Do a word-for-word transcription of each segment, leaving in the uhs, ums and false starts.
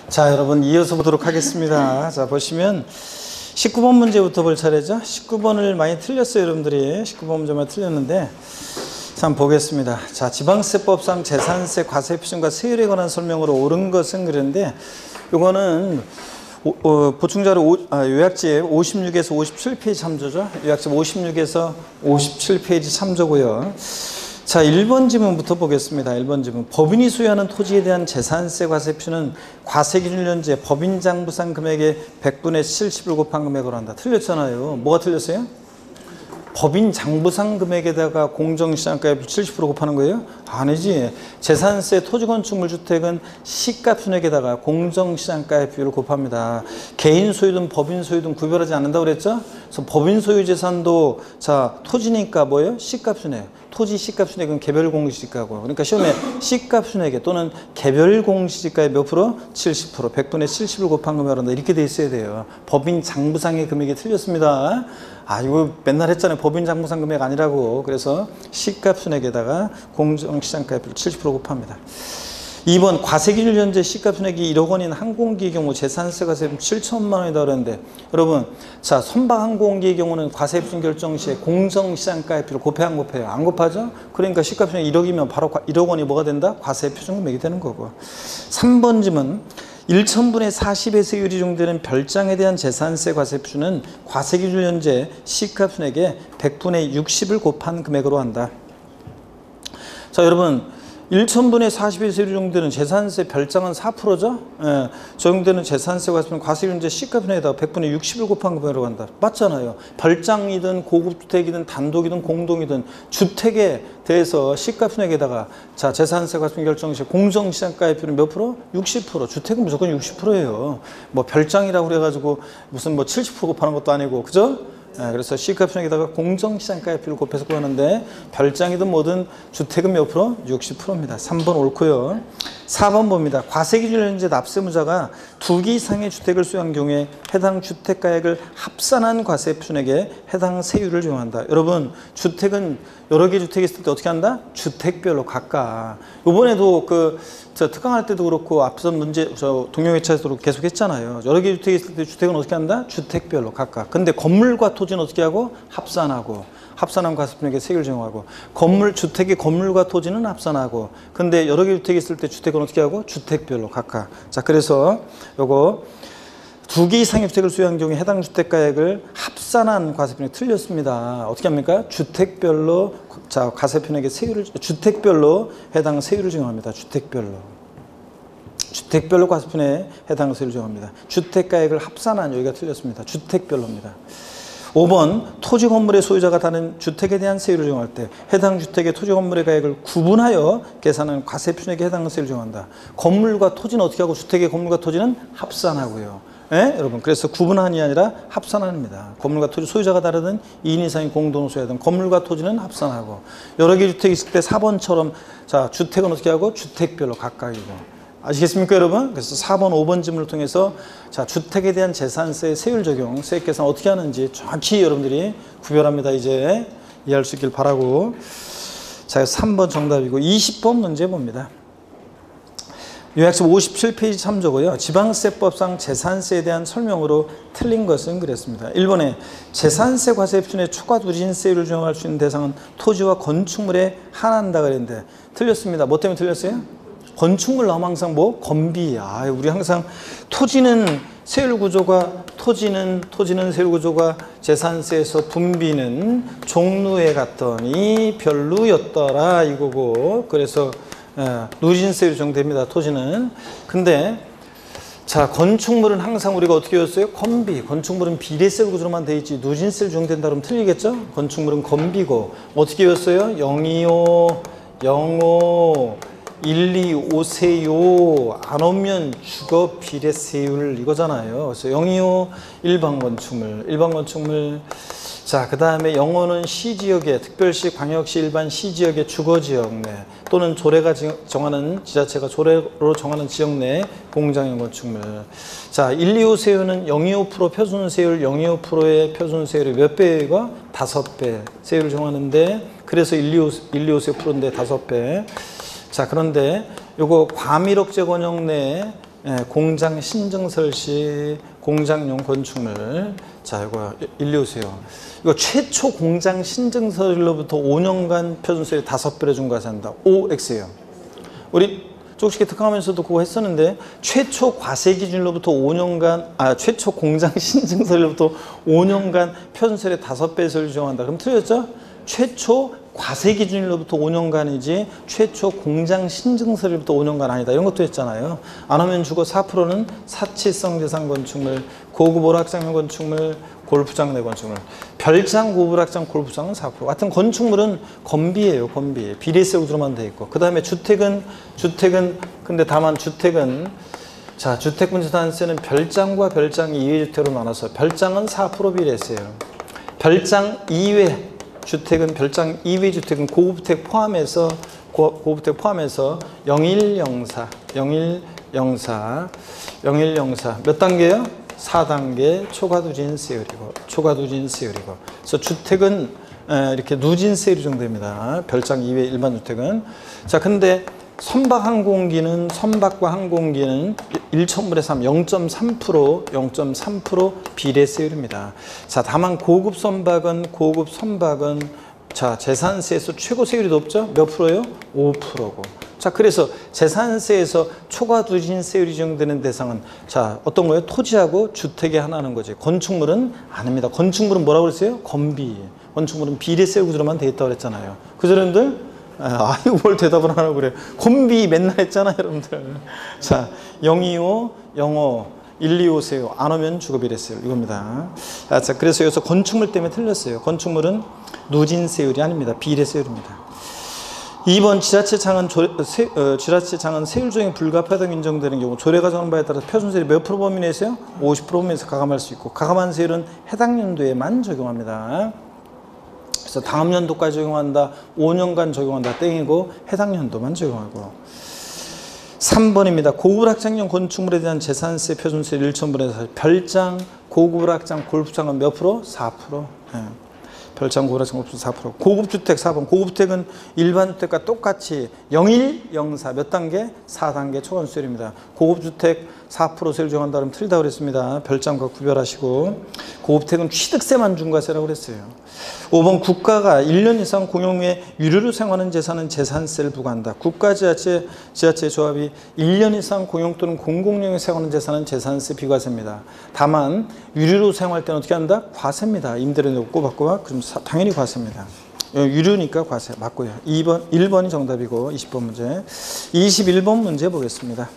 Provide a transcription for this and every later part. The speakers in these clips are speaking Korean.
자, 여러분 이어서 보도록 하겠습니다. 자, 보시면 십구 번 문제부터 볼 차례죠. 십구 번을 많이 틀렸어요, 여러분들이. 십구 번 문제만 틀렸는데, 자, 한번 보겠습니다. 자, 지방세법상 재산세 과세 표준과 세율에 관한 설명으로 옳은 것은 그런데, 요거는 오, 어, 보충자료 오, 아, 요약집 오십육에서 오십칠 페이지 참조죠. 요약집 오십육에서 오십칠 페이지 참조고요. 자, 일 번 지문부터 보겠습니다. 일 번 지문. 법인이 소유하는 토지에 대한 재산세 과세표는 과세기준 현재 법인 장부상 금액의 백분의 칠십을 곱한 금액으로 한다. 틀렸잖아요. 뭐가 틀렸어요? 법인 장부상 금액에다가 공정시장가액 칠십 퍼센트 곱하는 거예요? 아니지. 재산세 토지건축물 주택은 시가 순액에다가 공정시장가액 비율을 곱합니다. 개인 소유든 법인 소유든 구별하지 않는다고 그랬죠? 그래서 법인 소유 재산도 자 토지니까 뭐예요? 시가 순액. 토지 시가 순액은 개별 공시지가고. 그러니까 시험에 시가 순액에 또는 개별 공시지가의 몇 프로? 칠십 퍼센트. 백분의 칠십을 곱한 금액으로 한다. 이렇게 돼 있어야 돼요. 법인 장부상의 금액이 틀렸습니다. 아, 이거 맨날 했잖아요. 법인 장부상 금액 아니라고. 그래서 시가 순액에다가 공정시장가액 칠십 퍼센트 곱합니다. 이 번 과세기준 현재 시가 순액이 일억 원인 항공기의 경우 재산세 과세 칠천만 원이다 그랬는데, 여러분, 자, 선박 항공기의 경우는 과세 표준 결정 시에 공정시장가액비를 곱해 안 곱해요? 안 곱하죠? 그러니까 시가 순액 일억이면 바로 일억 원이 뭐가 된다? 과세 표준 금액이 되는 거고. 삼 번 질문. 천분의 사십의 세율이 적용되는 별장에 대한 재산세 과세 표준은 과세기준 현재 시가순액의 백분의 육십을 곱한 금액으로 한다. 자, 여러분, 천분의 사십의 세율이 적용되는 재산세 별장은 사 퍼센트죠? 예, 적용되는 재산세 과세표는 과세기준 현재 시가순액에다가 백분의 육십을 곱한 금액으로 한다. 맞잖아요. 별장이든 고급주택이든 단독이든 공동이든 주택에 대해서 시가순액에다가 자 재산세 과세표 결정 시 공정시장가액표는 몇 프로? 육십 퍼센트. 주택은 무조건 육십 퍼센트예요. 뭐 별장이라고 그래가지고 무슨 뭐 칠십 퍼센트 곱하는 것도 아니고, 그죠? 네, 그래서 시가순액에다가 공정시장가액표를 곱해서 구하는데, 별장이든 뭐든 주택은 몇 프로? 육십 퍼센트입니다. 삼 번 옳고요. 사 번 봅니다. 과세기준 현재 납세무자가 두 개 이상의 주택을 소유한 경우에 해당 주택가액을 합산한 과세표준액에 해당 세율을 적용한다. 여러분, 주택은 여러 개 주택이 있을 때 어떻게 한다? 주택별로 각각. 이번에도 그 저 특강할 때도 그렇고 앞선 문제 저 동영회차에서도 계속 했잖아요. 여러 개 주택이 있을 때 주택은 어떻게 한다? 주택별로 각각. 근데 건물과 토지는 어떻게 하고? 합산하고. 합산한 과세표준액에 세율을 적용하고. 건물 주택의 건물과 토지는 합산하고. 근데 여러 개 주택이 있을 때 주택은 어떻게 하고? 주택별로 각각. 자, 그래서 요거 두 개 이상의 주택을 소유한 경우에 해당 주택가액을 합산한 과세표준액이 틀렸습니다. 어떻게 합니까? 주택별로 자 과세표준액의 세율을 주택별로 해당 세율을 적용합니다. 주택별로 주택별로 과세표준액에 해당 세율을 적용합니다. 주택가액을 합산한 여기가 틀렸습니다. 주택별로입니다. 오 번 토지 건물의 소유자가 다른 주택에 대한 세율을 적용할 때 해당 주택의 토지 건물의 가액을 구분하여 계산하는 과세표준액에 해당 세율을 적용한다. 건물과 토지는 어떻게 하고 주택의 건물과 토지는 합산하고요. 예? 여러분, 그래서 구분한이 아니라 합산합니다. 건물과 토지 소유자가 다르든 이 인 이상의 공동 소유하든 건물과 토지는 합산하고, 여러 개 주택이 있을 때 사 번처럼 자 주택은 어떻게 하고? 주택별로 각각이고. 아시겠습니까, 여러분? 그래서 사 번, 오 번 질문을 통해서 자 주택에 대한 재산세 세율 적용, 세액 계산 어떻게 하는지 정확히 여러분들이 구별합니다. 이제 이해할 수 있길 바라고. 자, 삼 번 정답이고, 이십 번 문제 봅니다. 요약집 오십칠 페이지 참조고요. 지방세법상 재산세에 대한 설명으로 틀린 것은 그랬습니다. 일 번에 재산세 과세 표준의 초과 누진세율을 적용할 수 있는 대상은 토지와 건축물에 한한다 그랬는데 틀렸습니다. 뭐 때문에 틀렸어요? 건축물 나오면 항상 뭐? 건비. 아, 우리 항상 토지는 세율 구조가 토지는 토지는 세율 구조가 재산세에서 분비는 종루에 갔더니 별루였더라 이거고, 그래서 예, 누진세율이 적용됩니다. 토지는. 근데 자 건축물은 항상 우리가 어떻게 외웠어요? 건비. 건축물은 비례세율 구조로만 돼 있지 누진세율 적용된다 그러면 틀리겠죠? 건축물은 건비고. 어떻게 외웠어요? 영이오 영오 일이오 세요 안 오면 주거 비례세율 이거잖아요. 그래서 영이오 일반 건축물 일반 건축물. 자, 그 다음에 영어는 시지역의 특별시, 광역시, 일반 시지역의 주거지역 내 또는 조례가 정하는 지자체가 조례로 정하는 지역 내 공장형 건축물. 자, 일이오 세율은 영이오 퍼센트 표준세율, 영이오 퍼센트의 표준세율이 몇 배이고? 다섯 배 세율을 정하는데, 그래서 일이오 세율 프로인데 다섯 배. 자, 그런데 요거 과밀억제 권역 내에 예, 공장 신증설 시 공장용 건축물. 자, 이거 일리오세요. 이거 최초 공장 신증설로부터 오 년간 표준세율 다섯 배로 중과한다. 오 엑스예요. 우리 쪽식계 특강하면서도 그거 했었는데, 최초 과세 기준으로부터 오 년간, 아, 최초 공장 신증설로부터 오 년간 표준세율의 다섯 배 세율을 적용한다. 그럼 틀렸죠? 최초 과세 기준으로부터 오 년간이지 최초 공장 신증설로부터 오 년간 아니다. 이런 것도 했잖아요. 안 하면 죽어. 사 퍼센트는 사치성 재산 건축물, 고급 오락장 건축물, 골프장 내 건축물. 별장, 고급 오락장, 골프장은 사 퍼센트. 같은 건축물은 건비예요. 건비. 비례세율로만 돼 있고. 그 다음에 주택은, 주택은, 근데 다만 주택은, 자, 주택분재산세는 별장과 별장 이외 주택으로 나눠서, 별장은 사 퍼센트 비례세예요. 별장 이외 주택은, 별장 이외 주택은 고급주택 포함해서, 고, 고급주택 포함해서 영일영사, 영일영사, 영일영사 몇 단계요? 사 단계 초과누진세율이고, 초과누진세율이고. 그래서 주택은 이렇게 누진세율이 정도입니다. 별장 이외 일반 주택은. 자, 근데 선박 항공기는, 선박과 항공기는 일 천분의 삼, 영 점 삼 퍼센트, 영 점 삼 퍼센트 비례세율입니다. 자, 다만 고급 선박은, 고급 선박은, 자, 재산세에서 최고 세율이 높죠? 몇 프로요? 오 퍼센트고. 자, 그래서 재산세에서 초과누진세율이 적용되는 대상은, 자, 어떤 거예요? 토지하고 주택이 하나는 거지. 건축물은 아닙니다. 건축물은 뭐라고 그랬어요? 건비. 건축물은 비례세율 구조로만 돼 있다고 그랬잖아요. 그죠, 여러분들? 아, 이거 뭘 대답을 안 하고 그래. 건비 맨날 했잖아요, 여러분들. 자, 영이오, 영오, 일이오세요. 안 오면 죽어 비례세율. 이겁니다. 아, 자, 그래서 여기서 건축물 때문에 틀렸어요. 건축물은 누진세율이 아닙니다. 비례세율입니다. 이 번 지자체장은, 조, 세, 어, 지자체장은 세율 조정이 불가피하다고 인정되는 경우 조례가 정한 바에 따라 표준세율이 몇 프로 범위 내에서요? 오십 퍼센트 범위에서 가감할 수 있고, 가감한 세율은 해당 연도에만 적용합니다. 그래서 다음 연도까지 적용한다, 오 년간 적용한다 땡이고, 해당 연도만 적용하고. 삼 번입니다. 고급락장용 건축물에 대한 재산세 표준세 일 천분의 사. 별장, 고급락장, 골프장은 몇 프로? 사 퍼센트. 예. 별장, 고급락장, 골프장 사 퍼센트. 고급주택 사 번. 고급주택은 일반 주택과 똑같이 영일, 영사 몇 단계? 사 단계 초과누진세율입니다. 고급주택 사 퍼센트 세율 적용한다 그러면 틀리다고 그랬습니다. 별장과 구별하시고. 고급주택은 취득세만 중과세라고 그랬어요. 오 번 국가가 일 년 이상 공용 후에 유료로 사용하는 재산은 재산세를 부과한다. 국가 지자체, 지자체 조합이 일 년 이상 공용 또는 공공용에 사용하는 재산은 재산세 비과세입니다. 다만 유료로 사용할 때는 어떻게 한다? 과세입니다. 임대료 꼬박꼬박. 그럼 사, 당연히 과세입니다. 유료니까 과세 맞고요. 이 번, 일 번이 정답이고 이십 번 문제. 이십일 번 문제 보겠습니다.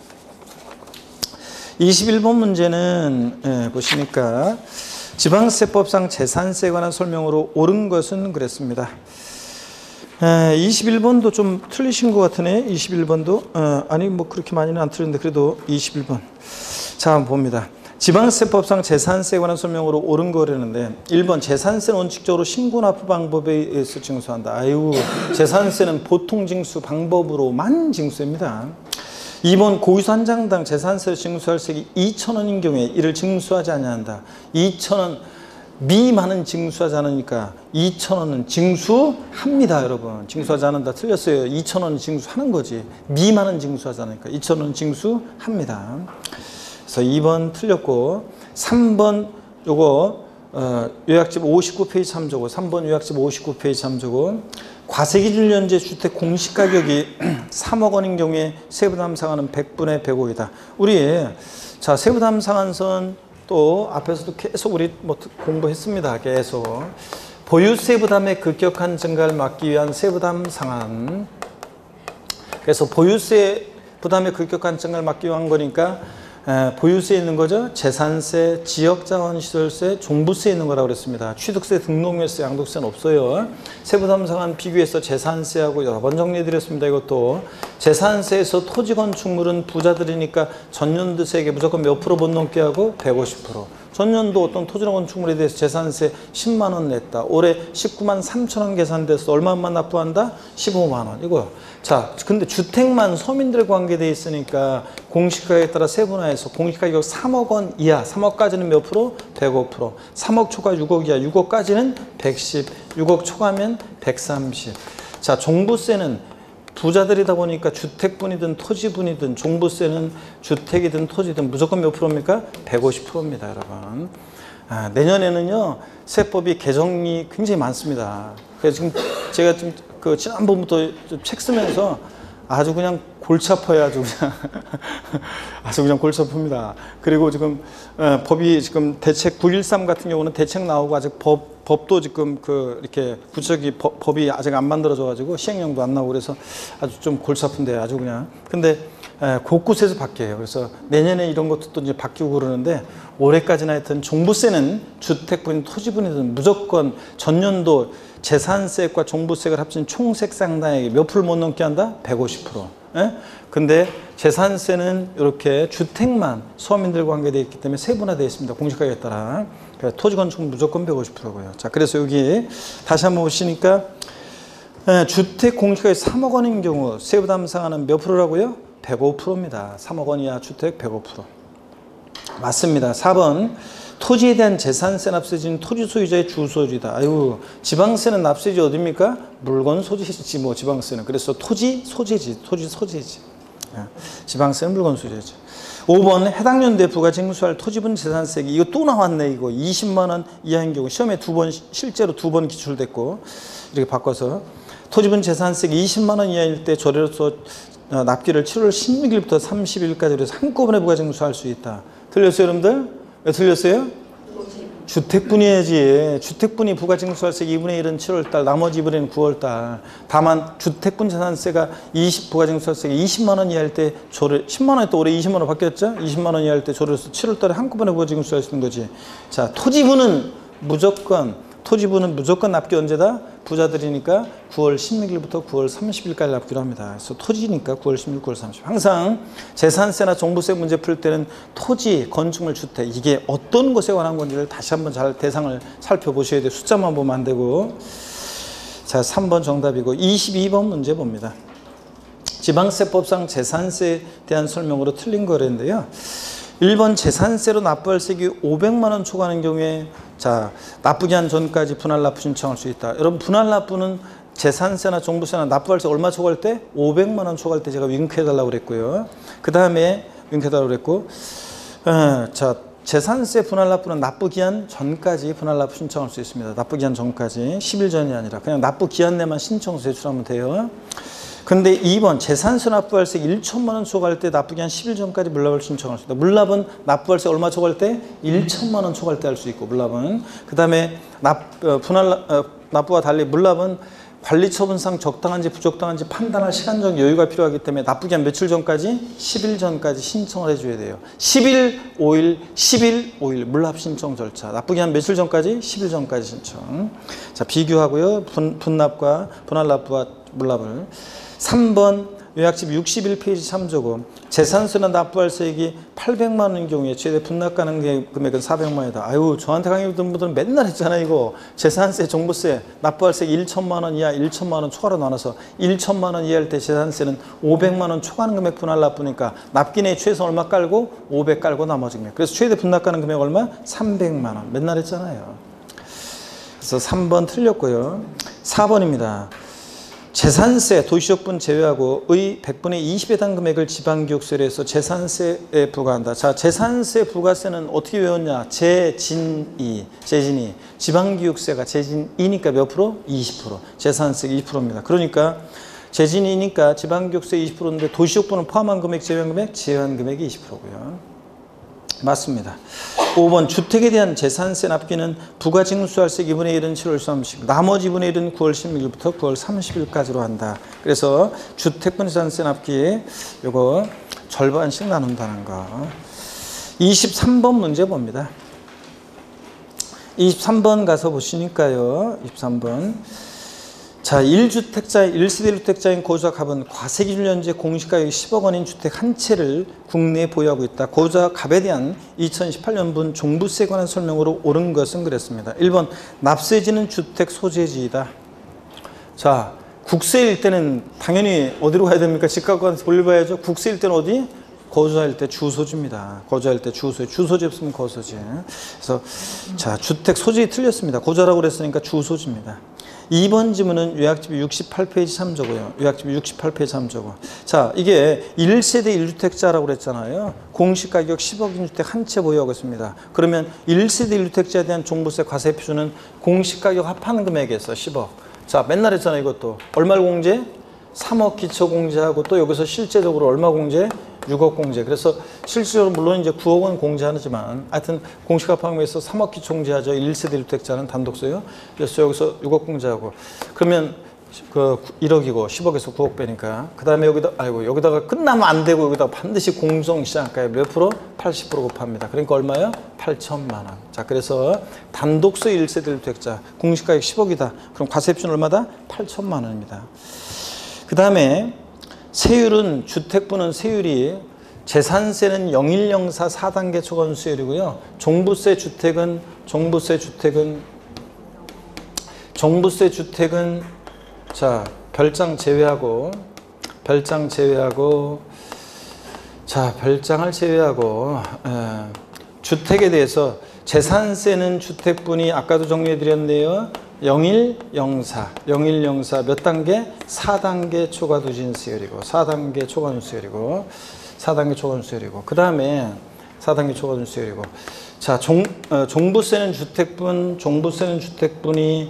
이십일 번 문제는 예, 보시니까 지방세법상 재산세에 관한 설명으로 옳은 것은 그랬습니다. 에, 이십일 번도 좀 틀리신 것 같으네. 이십일 번도 어, 아니 뭐 그렇게 많이는 안 틀렸는데 그래도 이십일 번. 자, 한번 봅니다. 지방세법상 재산세에 관한 설명으로 옳은 거라는데, 일 번 재산세는 원칙적으로 신고납부 방법에 의해서 징수한다. 아유, 재산세는 보통 징수 방법으로만 징수입니다. 이 번 고의수 한 장당 재산세를 징수할 세액이 이천 원인 경우에 이를 징수하지 아니한다. 이천 원 미만은 징수하지 않으니까 이천 원은 징수합니다, 여러분. 징수하지 않는다 틀렸어요. 이천 원은 징수하는 거지. 미만은 징수하지 않으니까 이천 원은 징수합니다. 그래서 이 번 틀렸고, 삼 번 요거 어, 요약집 오십구 페이지 참조고, 삼 번 요약집 오십구 페이지 참조고, 과세기준 현재 주택 공시가격이 삼억 원인 경우에 세부담 상한은 백분의 백오이다. 우리 자 세부담 상한선 또 앞에서도 계속 우리 뭐 공부했습니다. 계속 보유세 부담의 급격한 증가를 막기 위한 세부담 상한. 그래서 보유세 부담의 급격한 증가를 막기 위한 거니까 에, 보유세에 있는 거죠. 재산세, 지역자원시설세, 종부세에 있는 거라고 그랬습니다. 취득세, 등록료세, 양도세는 없어요. 세부담 상한 비교해서 재산세하고 여러 번 정리해드렸습니다. 이것도 재산세에서 토지 건축물은 부자들이니까 전년도 세액에 무조건 몇 프로 못 넘게 하고 백오십 퍼센트. 전년도 어떤 토지나 건축물에 대해서 재산세 십만 원 냈다. 올해 십구만 삼천 원 계산돼서 얼마만 납부한다? 십오만 원. 이거. 자, 근데 주택만 서민들 관계돼 있으니까 공시가격에 따라 세분화해서 공시가격 삼억 원 이하, 삼억까지는 몇 프로? 백오 퍼센트. 삼억 초과 육억 이하, 육억까지는 백십. 육억 초과면 백삼십. 자, 종부세는 부자들이다 보니까 주택분이든 토지분이든 종부세는 주택이든 토지든 무조건 몇 프로입니까? 백오십 프로입니다, 여러분. 아, 내년에는요, 세법이 개정이 굉장히 많습니다. 그래서 지금 제가 좀 그 지난번부터 책 쓰면서 아주 그냥 골치 아파요, 아주 그냥. 아주 그냥 골치 아픕니다. 그리고 지금, 어, 법이 지금 대책 구백십삼 같은 경우는 대책 나오고 아직 법, 법도 지금 그 이렇게 구체적인 법, 법이 아직 안 만들어져 가지고 시행령도 안 나오고 그래서 아주 좀 골치 아픈데 아주 그냥. 근데 에, 곳곳에서 바뀌어요. 그래서 내년에 이런 것도 또 이제 바뀌고 그러는데 올해까지나 하여튼 종부세는 주택분, 토지분이든 무조건 전년도 재산세과 종부세가 합친 총세 상당액이 몇 프로 못 넘게 한다? 백오십 퍼센트. 예? 근데 재산세는 이렇게 주택만 서민들과 관계되어 있기 때문에 세분화되어 있습니다. 공시가격에 따라. 토지 건축은 무조건 백오십 퍼센트고요. 자, 그래서 여기 다시 한번 보시니까 예, 주택 공시가격 삼억 원인 경우 세부 담당하는 몇 프로라고요? 백오 퍼센트입니다. 삼억 원 이하 주택 백오 퍼센트. 맞습니다. 사 번. 토지에 대한 재산세 납세지는 토지 소유자의 주소지다. 아유, 지방세는 납세지 어딥니까? 물건 소지지, 뭐 지방세는. 그래서 토지 소재지, 토지 소재지. 지방세는 물건 소재지. 오 번 해당 연도에 부가징수할 토지분 재산세기. 이거 또 나왔네, 이거. 이십만 원 이하인 경우. 시험에 두 번, 실제로 두 번 기출됐고. 이렇게 바꿔서. 토지분 재산세기 이십만 원 이하일 때 조례로서 납기를 칠월 십육일부터 삼십일까지 그래서 한꺼번에 부가징수할 수 있다. 틀렸어요, 여러분들? 왜 틀렸어요? 주택분이야지. 주택분이 부가징수할세 이분의 일은 칠월달, 나머지 이분의 구월달. 다만 주택분 재산세가 이십, 부가징수할세가 이십만 원 이하일 때 조례, 십만 원에 또 올해 이십만 원 바뀌었죠? 이십만 원 이하일 때 조례로서 칠월달에 한꺼번에 부가징수할 수 있는 거지. 자, 토지분은 무조건, 토지분은 무조건 납기 언제다? 부자들이니까 구월 십육일부터 구월 삼십일까지 납기로 합니다. 그래서 토지니까 구월 십육, 구월 삼십. 항상 재산세나 종부세 문제 풀 때는 토지, 건축물, 주택 이게 어떤 것에 관한 건지를 다시 한번 잘 대상을 살펴보셔야 돼요. 숫자만 보면 안 되고. 자, 삼 번 정답이고 이십이 번 문제 봅니다. 지방세법상 재산세에 대한 설명으로 틀린 거랬는데요. 일 번 재산세로 납부할 세액이 오백만 원 초과하는 경우에 자, 납부기 한 전까지 분할 납부 신청할 수 있다. 여러분 분할 납부는 재산세나 종부세나 납부할 때 얼마 초과할 때? 오백만 원 초과할 때 제가 윙크해달라고 그랬고요. 그 다음에 윙크해달라고 그랬고 어, 자, 재산세 분할 납부는 납부기한 전까지 분할 납부 신청할 수 있습니다. 납부기한 전까지 십 일 전이 아니라 그냥 납부기한 내만 신청서 제출하면 돼요. 근데 이 번 재산세 납부할세 일천만 원 초과할 때 납부기한 십 일 전까지 물납을 신청할 수 있다. 물납은 납부할세 얼마 초과할 때? 일천만 원 초과할 때 할 수 있고 물납은. 그 다음에 납, 어, 분할 어, 납부와 달리 물납은 관리처분상 적당한지 부적당한지 판단할 시간적 여유가 필요하기 때문에 납부기한 며칠 전까지? 십 일 전까지 신청을 해줘야 돼요. 십 일, 오 일, 십 일, 오 일 물납 신청 절차. 납부기한 며칠 전까지? 십 일 전까지 신청. 자, 비교하고요. 분, 분납과 분할 납부와 물납을. 삼 번 요약집 육십일 페이지 참조고 재산세나 납부할 세액이 팔백만 원인 경우에 최대 분납 가능 금액은 사백만 원이다. 아유, 저한테 강의 듣는 분들은 맨날 했잖아요. 이거 재산세, 종부세, 납부할 세액 일천만 원 이하, 일천만 원 초과로 나눠서 일천만 원 이하일 때 재산세는 오백만 원 초과하는 금액 분할 납부니까 납기 내에 최소 얼마 깔고 오백 깔고 나머지 금액. 그래서 최대 분납 가능 금액 얼마? 삼백만 원. 맨날 했잖아요. 그래서 삼 번 틀렸고요. 사 번입니다. 재산세, 도시적분 제외하고 의 백분의 이십에 해당 금액을 지방교육세로 해서 재산세에 부과한다. 자, 재산세 부과세는 어떻게 외웠냐? 재진이, 재진이. 지방교육세가 재진이니까 몇 프로? 이십 퍼센트. 재산세 이십 퍼센트입니다. 그러니까 재진이니까 지방교육세 이십 퍼센트인데 도시적분은 포함한 금액, 제외한 금액, 제외한 금액이 이십 퍼센트고요. 맞습니다. 오 번 주택에 대한 재산세 납기는 부가징수할세 이분의 일은 칠월 삼십, 나머지 이분의 일은 구월 십육일부터 구월 삼십일까지로 한다. 그래서 주택분 재산세 납기 요거 절반씩 나눈다는 거. 이십삼 번 문제 봅니다. 이십삼 번 가서 보시니까요. 이십삼 번. 자, 일 주택자, 일 세대 일 주택자인 고자 갑은 과세기준 현재 공시가격이 십억 원인 주택 한 채를 국내에 보유하고 있다. 고자 갑에 대한 이천십팔 년분 종부세에 관한 설명으로 옳은 것은 그랬습니다. 일 번 납세지는 주택 소재지이다. 자, 국세일 때는 당연히 어디로 가야 됩니까? 집값관에서 볼려봐야죠. 국세일 때는 어디? 거주할 때 주소지입니다. 거주할 때 주소, 주소지 없으면 거소지. 그래서 자, 주택 소재이 틀렸습니다. 고자라고 그랬으니까 주소지입니다. 이 번 지문은 요약집이 육십팔 페이지 참조고요. 요약집이 육십팔 페이지 참조고. 자, 이게 일 세대 일 주택자라고 그랬잖아요. 공시가격 십억인 주택 한 채 보유하고 있습니다. 그러면 일 세대 일 주택자에 대한 종부세 과세 표준은 공시가격 합한 금액에서 십억. 자, 맨날 했잖아요. 이것도. 얼마를 공제? 삼억 기초 공제하고 또 여기서 실제적으로 얼마 공제? 육억 공제. 그래서 실질적으로 물론 이제 구억은 공제하지만 하여튼 공시가파금에서 삼억 기초 공제하죠. 일 세대 일 주택자는 단독소요. 그래서 여기서 육억 공제하고. 그러면 그 일억이고 십억에서 구억 빼니까. 그 다음에 여기다, 아이고, 여기다가 끝나면 안 되고 여기다가 반드시 공정시장가에 몇 프로? 팔십 퍼센트 곱합니다. 그러니까 얼마요? 팔천만 원. 자, 그래서 단독소 일 세대 일 주택자 공시가격 십억이다. 그럼 과세표는 얼마다? 팔천만 원입니다. 그 다음에 세율은 주택부는 세율이 재산세는 영일영사 사 단계 초과세율이고요. 종부세 주택은 종부세 주택은 종부세 주택은 자 별장 제외하고 별장 제외하고 자 별장을 제외하고 에, 주택에 대해서 재산세는 주택분이 아까도 정리해 드렸는데요. 영일영사, 영일영사 몇 단계? 사 단계 초과누진세율이고 사 단계 초과누진세율이고 사 단계 초과누진세율이고 그 다음에 사 단계 초과누진세율이고 자, 종, 어, 종부세는 주택분, 종부세는 주택분이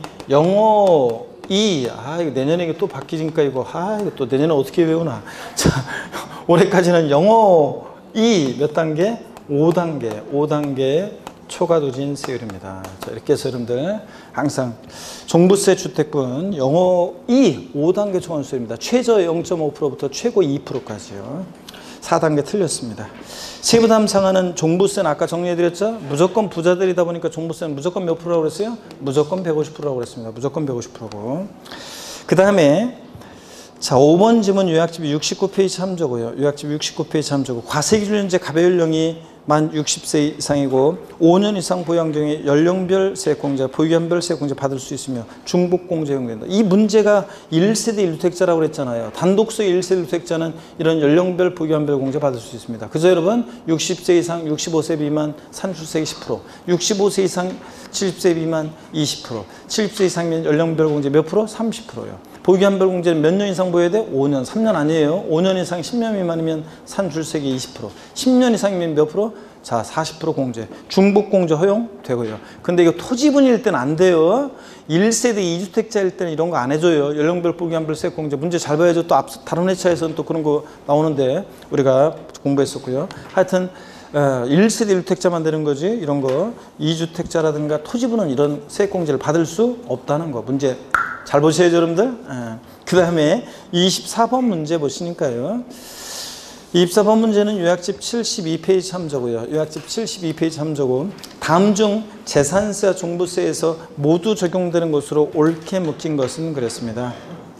영오 이, 아, 이거 내년에 이게 또 바뀌니까 이거, 아, 이거 또 내년에 어떻게 외우나. 자, 올해까지는 영오 이 몇 단계? 오 단계, 오 단계 초과누진세율입니다. 자, 이렇게 해서 여러분들 항상 종부세 주택분 영어 이 오 단계 초과누진세율입니다. 최저 영 점 오 퍼센트부터 최고 이 퍼센트까지요. 사 단계 틀렸습니다. 세부담상하는 종부세는 아까 정리해드렸죠? 무조건 부자들이다 보니까 종부세는 무조건 몇 프로라고 그랬어요? 무조건 백오십 퍼센트라고 그랬습니다. 무조건 백오십 퍼센트고. 그 다음에 자, 오 번 지문 요약집이 육십구 페이지 참조고요. 요약집 육십구 페이지 참조고 과세기준제 가배연령이 만 육십 세 이상이고 오 년 이상 보유한 경우에 연령별 세액공제, 보유연별 세액공제 받을 수 있으며 중복공제 허용된다. 이 문제가 일 세대 일 주택자라고 그랬잖아요. 단독소 일 세대 일 주택자는 이런 연령별, 보유연별 공제 받을 수 있습니다. 그죠 여러분? 육십 세 이상, 육십오 세 미만 산출세 이십 퍼센트, 육십오 세 이상 칠십 세 미만 이십 퍼센트, 칠십 세 이상이면 연령별 공제 몇 프로? 삼십 퍼센트요. 보유연별 공제는 몇 년 이상 보여야 돼? 오 년, 삼 년 아니에요. 오 년 이상 십 년 미만이면 산출세액이 이십 퍼센트, 십 년 이상이면 몇 프로? 자, 사십 퍼센트 공제, 중복공제 허용되고요. 근데 이거 토지분일 때는 안 돼요. 일 세대 이 주택자일 때는 이런 거 안 해줘요. 연령별, 보유연별 세액공제 문제 잘 봐야죠. 또 앞서 다른 회차에서는 또 그런 거 나오는데 우리가 공부했었고요. 하여튼 일 세대 일 주택자만 되는 거지 이런 거 이 주택자라든가 토지분은 이런 세액공제를 받을 수 없다는 거 문제 잘 보셔야죠 여러분들. 그 다음에 이십사 번 문제 보시니까요. 이십사 번 문제는 요약집 칠십이 페이지 참조고요. 요약집 칠십이 페이지 참조고 다음 중 재산세와 종부세에서 모두 적용되는 것으로 옳게 묶인 것은 그랬습니다.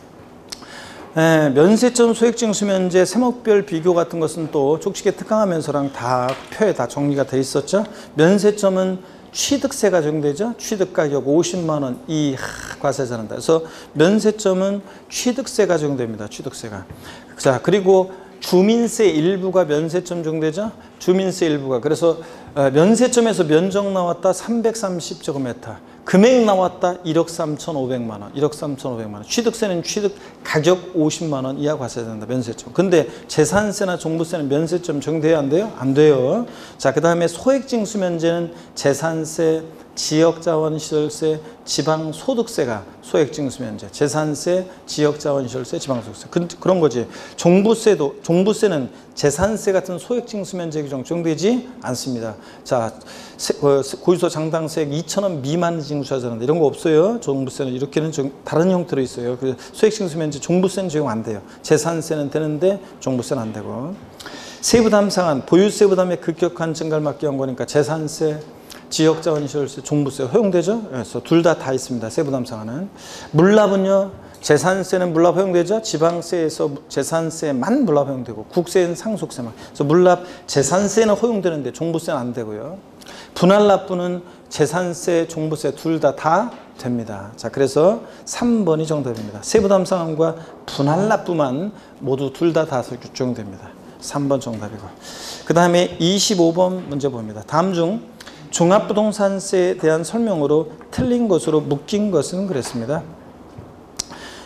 에, 면세점 소액징수면제 세목별 비교 같은 것은 또 족식의 특강하면서랑 다 표에 다 정리가 돼 있었죠. 면세점은 취득세가 적용되죠. 취득가격 오십만 원 이 과세 전한다. 그래서 면세점은 취득세가 적용됩니다. 취득세가. 자, 그리고 주민세 일부가 면세점 적용되죠. 주민세 일부가. 그래서 면세점에서 면적 나왔다 삼백삼십 제곱미터. 금액 나왔다 일억 삼천오백만 원. 일억 삼천오백만 원. 취득세는 취득 가격 오십만 원 이하 과세된다. 면세점. 근데 재산세나 종부세는 면세점 적용돼야 안 돼요? 안 돼요. 자, 그 다음에 소액징수면제는 재산세, 지역자원시설세, 지방소득세가 소액징수면제, 재산세, 지역자원시설세, 지방소득세 그, 그런 거지. 종부세도 종부세는 재산세 같은 소액징수면제 규정 적용되지 않습니다. 자, 세, 어, 고유소 장당세액 이천 원 미만 징수하자는데 이런 거 없어요. 종부세는 이렇게는 좀 다른 형태로 있어요. 그래서 소액징수면제, 종부세는 적용 안 돼요. 재산세는 되는데 종부세는 안 되고. 세부담상한 보유세 부담의 급격한 증가를 막기 위한 거니까 재산세, 지역자원시설세, 종부세 허용되죠. 그래서 둘 다 다 있습니다. 세부담상하는. 물납은요. 재산세는 물납 허용되죠. 지방세에서 재산세만 물납 허용되고 국세는 상속세만. 그래서 물납 재산세는 허용되는데 종부세는 안 되고요. 분할납부는 재산세, 종부세 둘 다 다 됩니다. 자, 그래서 삼 번이 정답입니다. 세부담상한과 분할납부만 모두 둘 다 다 적용됩니다. 삼 번 정답이고. 그 다음에 이십오 번 문제 봅니다. 다음 중 종합부동산세에 대한 설명으로 틀린 것으로 묶인 것은 그랬습니다.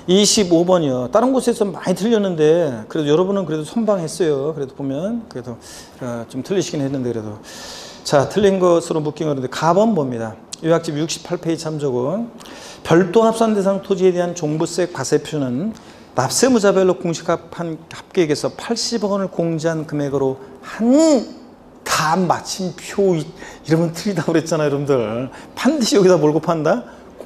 이십오 번이요. 다른 곳에서 많이 틀렸는데 그래도 여러분은 그래도 선방했어요. 그래도 보면 그래도 어, 좀 틀리시긴 했는데 그래도 자 틀린 것으로 묶인 거는데 가번 봅니다. 요약집 육십팔 페이지 참조고 별도 합산 대상 토지에 대한 종부세 과세표는 납세무자별로 공시합한 합계액에서 팔십억 원을 공제한 금액으로 한 다 마침표 이러면 틀리다고 그랬잖아요 여러분들. 반드시 여기다 뭘 곱한다?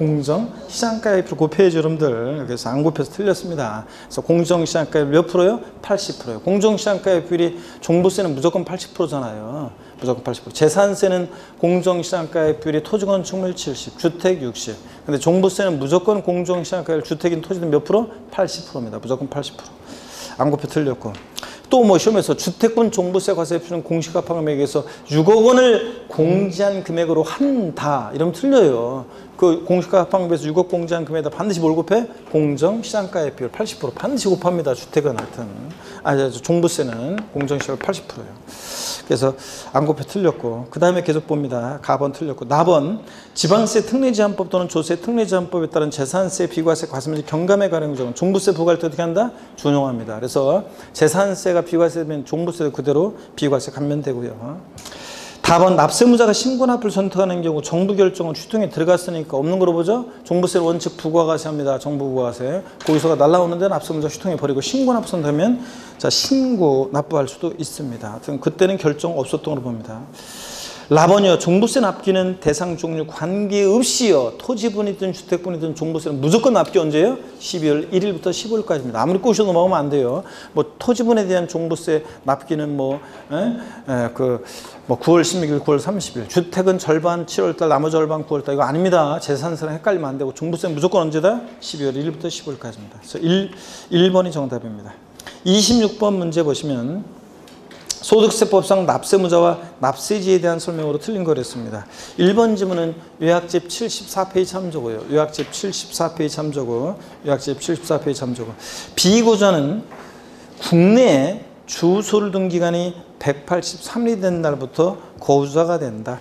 공정 시장가액을 곱해야죠 여러분들. 그래서 안 곱해서 틀렸습니다. 그래서 공정 시장가액 몇 프로요? 팔십 퍼센트요. 공정 시장가액 비율이 종부세는 무조건 팔십 퍼센트잖아요. 무조건 팔십 퍼센트. 재산세는 공정 시장가액 비율이 토지건축물 칠십, 주택 육십. 근데 종부세는 무조건 공정 시장가액 주택인 토지는 몇 프로? 팔십 퍼센트입니다. 무조건 팔십 퍼센트. 안 곱해 틀렸고. 또 뭐 시험에서 주택분 종부세 과세표는 공시가판 금액에서 육억 원을 공제한 금액으로 한다 이러면 틀려요. 그 공시가판 금액에서 육억 공제한 금액에다 반드시 뭘 곱해? 공정 시장가액 비율 팔십 퍼센트 반드시 곱합니다. 주택은 하여튼 아 종부세는 공정 시장 팔십 퍼센트예요. 그래서 안 곱해 틀렸고 그 다음에 계속 봅니다. 가번 틀렸고 나번 지방세 특례제한법 또는 조세 특례제한법에 따른 재산세 비과세 과세문제 경감에 관한 규정은 종부세 부과할 때 어떻게 한다? 준용합니다. 그래서 재산세가 비과세되면 종부세도 그대로 비과세 감면되고요. 다번 납세무자가 신고납부를 선택하는 경우 정부 결정은 휴통에 들어갔으니까 없는 거로 보죠. 종부세를 원칙 부과과세합니다. 정부 부과세. 거기서가 날라오는데 납세무자 휴통에 버리고 신고납부 선택하면 자 신고 납부할 수도 있습니다. 하여튼 그때는 결정 없었던 걸로 봅니다. 라번이요. 종부세 납기는 대상 종류 관계없이요. 토지분이든 주택분이든 종부세는 무조건 납기 언제예요? 십이월 일일부터 십오일까지입니다. 아무리 꼬셔 넘어가면 안 돼요. 뭐 토지분에 대한 종부세 납기는 뭐, 에? 에, 그, 뭐 구월 십육일, 구월 삼십일. 주택은 절반 칠월달, 나머지 절반 구월달. 이거 아닙니다. 재산세랑 헷갈리면 안 되고 종부세는 무조건 언제다? 십이월 일일부터 십오일까지입니다. 그래서 일, 일 번이 정답입니다. 이십육 번 문제 보시면 소득세법상 납세무자와 납세지에 대한 설명으로 틀린 거랬습니다. 일 번 지문은 요약집 칠십사 페이지 참조고요. 요약집 칠십사 페이지 참조고 요약집 칠십사 페이지 참조고 비고자는 국내에 주소를 둔 기간이 백팔십삼 일이 된 날부터 거주자가 된다.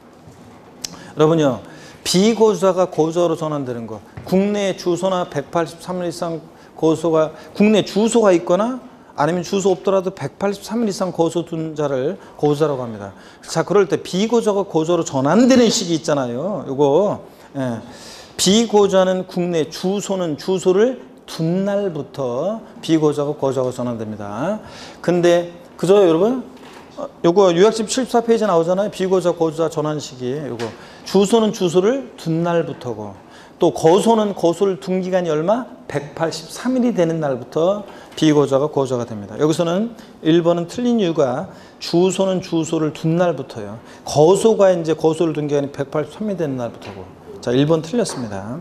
여러분요. 비거주자가 거주자로 전환되는 거 국내에 주소나 백팔십삼 일 이상 거주가 국내 주소가 있거나 아니면 주소 없더라도 백팔십삼 일 이상 거주 둔 자를 거주자라고 합니다. 자, 그럴 때 비거주자가 거주자로 전환되는 시기 있잖아요. 요거 예. 비거주자는 국내 주소는 주소를 둔 날부터 비거주자가 거주자가 전환됩니다. 근데 그죠 여러분? 요거 요약집 칠십사 페이지에 나오잖아요. 비거주자 거주자 전환 시기. 요거 주소는 주소를 둔 날부터고 또 거소는 거소를 둔 기간이 얼마? 백팔십삼 일이 되는 날부터 비거주자가 거주자가 됩니다. 여기서는 일 번은 틀린 이유가 주소는 주소를 둔 날부터요. 거소가 이제 거소를 둔 기간이 백팔십삼 일이 되는 날부터고. 자, 일 번 틀렸습니다.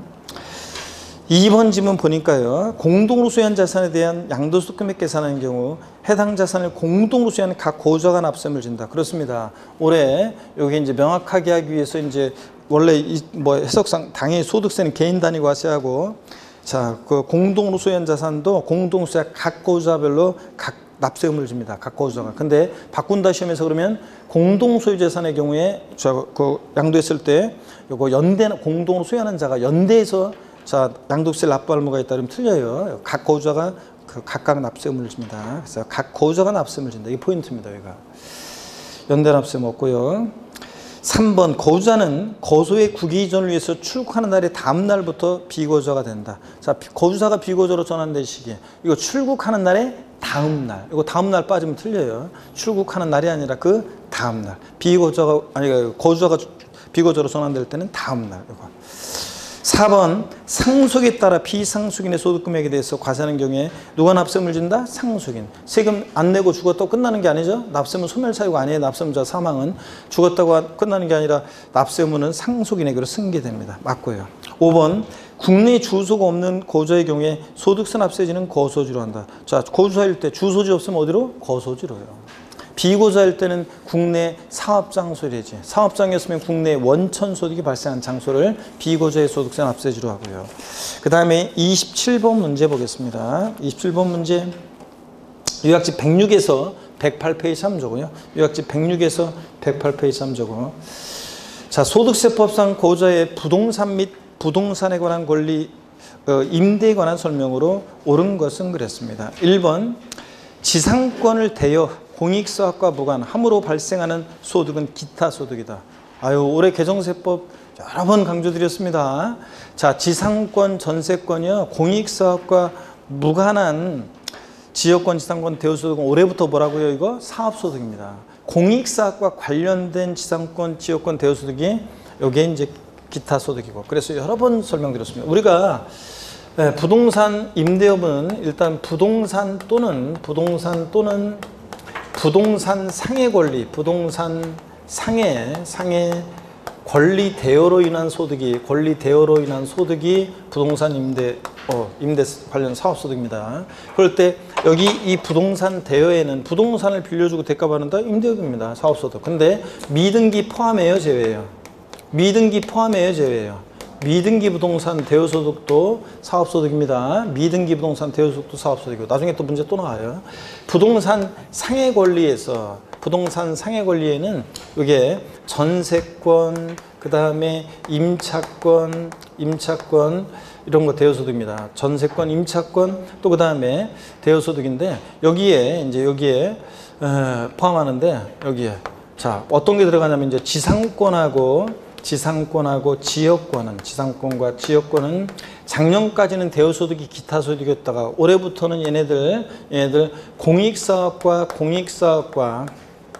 이 번 지문 보니까요. 공동으로 소유한 자산에 대한 양도소득 금액 계산하는 경우 해당 자산을 공동으로 소유하는 각 거주자가 납세금을 진다. 그렇습니다. 올해 여기 이제 명확하게 하기 위해서 이제 원래 이 뭐 해석상 당연히 소득세는 개인 단위 과세하고 자, 그 공동으로 소유한 자산도 공동소유 각 거주자별로 각 납세금을 줍니다. 각 거주자가. 근데 바꾼다 시험에서 그러면 공동소유 재산의 경우에 저 그 양도했을 때 요거 연대 공동으로 소유하는 자가 연대해서 자, 양도세를 납부할 의무가 있다 그러면 틀려요. 각 거주자가 그 각각 납세금을 줍니다. 그래서 각 거주자가 납세금을 준다. 이게 포인트입니다. 여기가. 연대 납세금 없고요. 삼 번 거주자는 거소의 국외 이전을 위해서 출국하는 날의 다음 날부터 비거주자가 된다. 자, 거주자가 비거주자로 전환된 시기. 이거 출국하는 날의 다음 날. 이거 다음 날 빠지면 틀려요. 출국하는 날이 아니라 그 다음 날. 비거주자가 아니 거주자가 비거주자로 전환될 때는 다음 날. 이거. 사 번 상속에 따라 비상속인의 소득금액에 대해서 과세하는 경우에 누가 납세금을 준다? 상속인. 세금 안 내고 죽었다고 끝나는 게 아니죠. 납세문 소멸사유가 아니에요. 납세문자 사망은 죽었다고 끝나는 게 아니라 납세문은 상속인에게로 승계됩니다. 맞고요. 오 번 국내 주소가 없는 거주자의 경우에 소득세 납세지는 거소지로 한다. 자, 거주자일 때 주소지 없으면 어디로? 거소지로요. 비거주자일 때는 국내 사업장소이지. 사업장이었으면 국내 원천 소득이 발생한 장소를 비거주자의 소득세 납세지로 하고요. 그 다음에 이십칠 번 문제 보겠습니다. 이십칠 번 문제 요약집 백육에서 백팔 페이지 참조고요. 요약집 백육에서 백팔 페이지 참조고. 자, 소득세법상 거주자의 부동산 및 부동산에 관한 권리 어, 임대에 관한 설명으로 옳은 것은 그랬습니다. 일 번 지상권을 대여 공익사업과 무관함으로 발생하는 소득은 기타 소득이다. 아유, 올해 개정세법 여러 번 강조드렸습니다. 자, 지상권, 전세권이요, 공익사업과 무관한 지역권, 지상권, 대여소득은 올해부터 뭐라고요? 이거 사업소득입니다. 공익사업과 관련된 지상권, 지역권, 대여소득이 여기에 이제 기타 소득이고, 그래서 여러 번 설명드렸습니다. 우리가 부동산 임대업은 일단 부동산 또는 부동산 또는 부동산 상해 권리, 부동산 상해, 상해 권리 대여로 인한 소득이, 권리 대여로 인한 소득이 부동산 임대, 어, 임대 관련 사업 소득입니다. 그럴 때 여기 이 부동산 대여에는 부동산을 빌려주고 대가받는다 임대업입니다. 사업 소득. 근데 미등기 포함해요, 제외예요? 미등기 포함해요, 제외예요? 미등기 부동산 대여소득도 사업소득입니다. 미등기 부동산 대여소득도 사업소득이고, 나중에 또 문제 또 나와요. 부동산 상해 권리에서, 부동산 상해 권리에는 이게 전세권, 그 다음에 임차권, 임차권 이런 거 대여소득입니다. 전세권, 임차권, 또 그 다음에 대여소득인데, 여기에 이제 여기에 어, 포함하는데, 여기에 자 어떤 게 들어가냐면 이제 지상권하고 지상권하고 지역권은, 지상권과 지역권은 작년까지는 대여소득이 기타 소득이었다가 올해부터는 얘네들 얘네들 공익사업과 공익사업과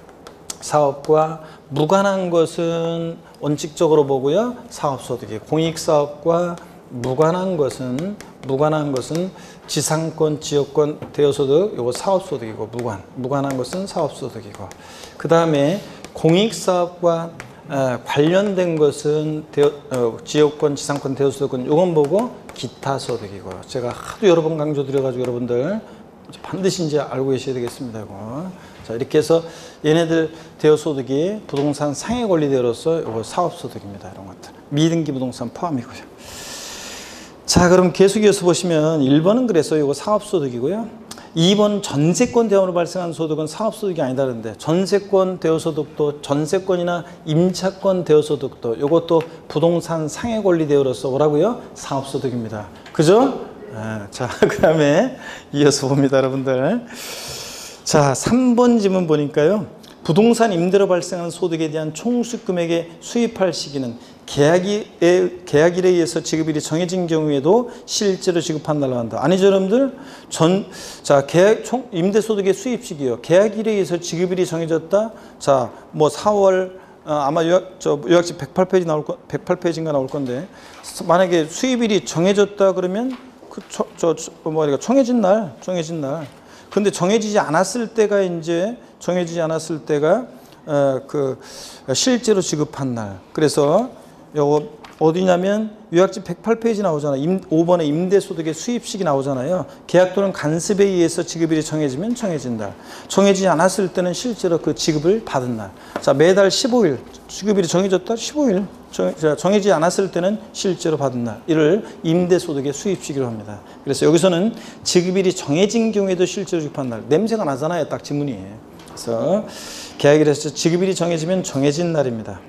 사업과 무관한 것은 원칙적으로 보고요, 사업소득이. 공익사업과 무관한 것은 무관한 것은 지상권, 지역권, 대여소득, 요거 사업소득이고, 무관 무관한 것은 사업소득이고, 그 다음에 공익사업과 에, 관련된 것은 대여, 어, 지역권, 지상권, 대여소득은 요건 보고 기타 소득이고, 제가 하도 여러 번 강조드려가지고 여러분들 반드시 이제 알고 계셔야 되겠습니다. 이거. 자, 이렇게 해서 얘네들 대여소득이 부동산 상해 권리 대여로서 요거 사업소득입니다. 이런 것들 미등기 부동산 포함이고요. 자, 그럼 계속 이어서 보시면 일 번은 그래서 요거 사업소득이고요. 이 번 전세권 대여로 발생한 소득은 사업소득이 아니다는데, 전세권 대여소득도 전세권이나 임차권 대여소득도 이것도 부동산 상해 권리 대여로서 뭐라고요? 사업소득입니다. 그죠? 아, 자, 그 다음에 이어서 봅니다, 여러분들. 자, 삼 번 지문 보니까요, 부동산 임대로 발생한 소득에 대한 총수익 금액의 수입할 시기는 계약일에, 계약일에 의해서 지급일이 정해진 경우에도 실제로 지급한 날로 한다. 아니죠, 여러분들? 전, 자, 계약, 총, 임대소득의 수입식이요. 계약일에 의해서 지급일이 정해졌다? 자, 뭐 사월, 어, 아마 요약, 저, 요약집 백팔 페이지 나올 거, 백팔 페이지인가 나올 건데, 만약에 수입일이 정해졌다 그러면, 그, 저, 저, 저 뭐랄까, 정해진 날, 정해진 날. 근데 정해지지 않았을 때가 이제, 정해지지 않았을 때가, 어, 그, 실제로 지급한 날. 그래서, 요거 어디냐면 요약집 백팔 페이지 나오잖아요. 임, 오 번에 임대소득의 수입식이 나오잖아요. 계약 또는 간섭에 의해서 지급일이 정해지면 정해진 날, 정해지지 않았을 때는 실제로 그 지급을 받은 날. 자, 매달 십오 일 지급일이 정해졌다? 십오 일 정, 정해지지 않았을 때는 실제로 받은 날, 이를 임대소득의 수입식이라고 합니다. 그래서 여기서는 지급일이 정해진 경우에도 실제로 지급한 날, 냄새가 나잖아요, 딱 지문이. 그래서 계약일에서 지급일이 정해지면 정해진 날입니다.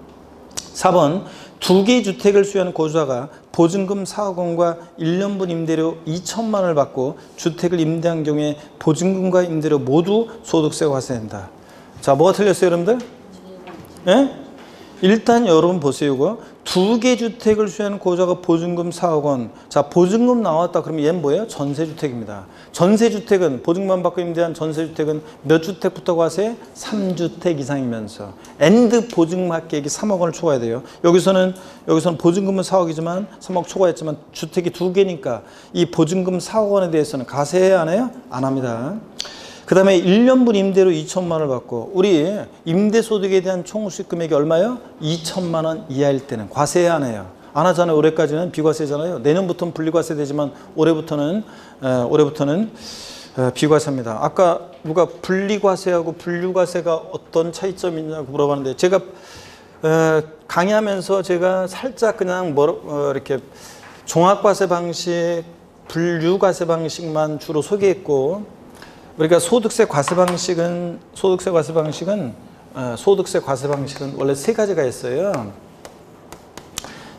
사 번 두 개의 주택을 수요하는 고주자가 보증금 사억 원과 일 년분 임대료 이천만 원을 받고 주택을 임대한 경우에 보증금과 임대료 모두 소득세가 과세된다. 자, 뭐가 틀렸어요, 여러분들? 예? 일단 여러분 보세요. 이거 두 개 주택을 수요하는 고주자가 보증금 사억 원. 자, 보증금 나왔다 그러면 얘는 뭐예요? 전세주택입니다. 전세주택은 보증금만 받고 임대한 전세주택은 몇 주택부터 과세? 삼 주택 이상이면서 엔드 보증금 합계액이 삼억 원을 초과해야 돼요. 여기서는 여기서는 보증금은 사억이지만 삼억 초과했지만 주택이 두 개니까 이 보증금 사억 원에 대해서는 과세해야 하나요? 안 합니다. 그 다음에 일 년분 임대료 이천만 원을 받고, 우리 임대소득에 대한 총수익 금액이 얼마요? 이천만 원 이하일 때는 과세해야 하네요. 안 하잖아요. 올해까지는 비과세잖아요. 내년부터는 분리과세 되지만 올해부터는 에, 올해부터는 에, 비과세입니다. 아까 누가 분리과세하고 분류과세가 어떤 차이점이 있냐고 물어봤는데, 제가 에, 강의하면서 제가 살짝 그냥 뭐 어, 이렇게 종합과세 방식, 분류과세 방식만 주로 소개했고, 그러니까 소득세 과세 방식은 소득세 과세 방식은 어, 소득세 과세 방식은 원래 세 가지가 있어요.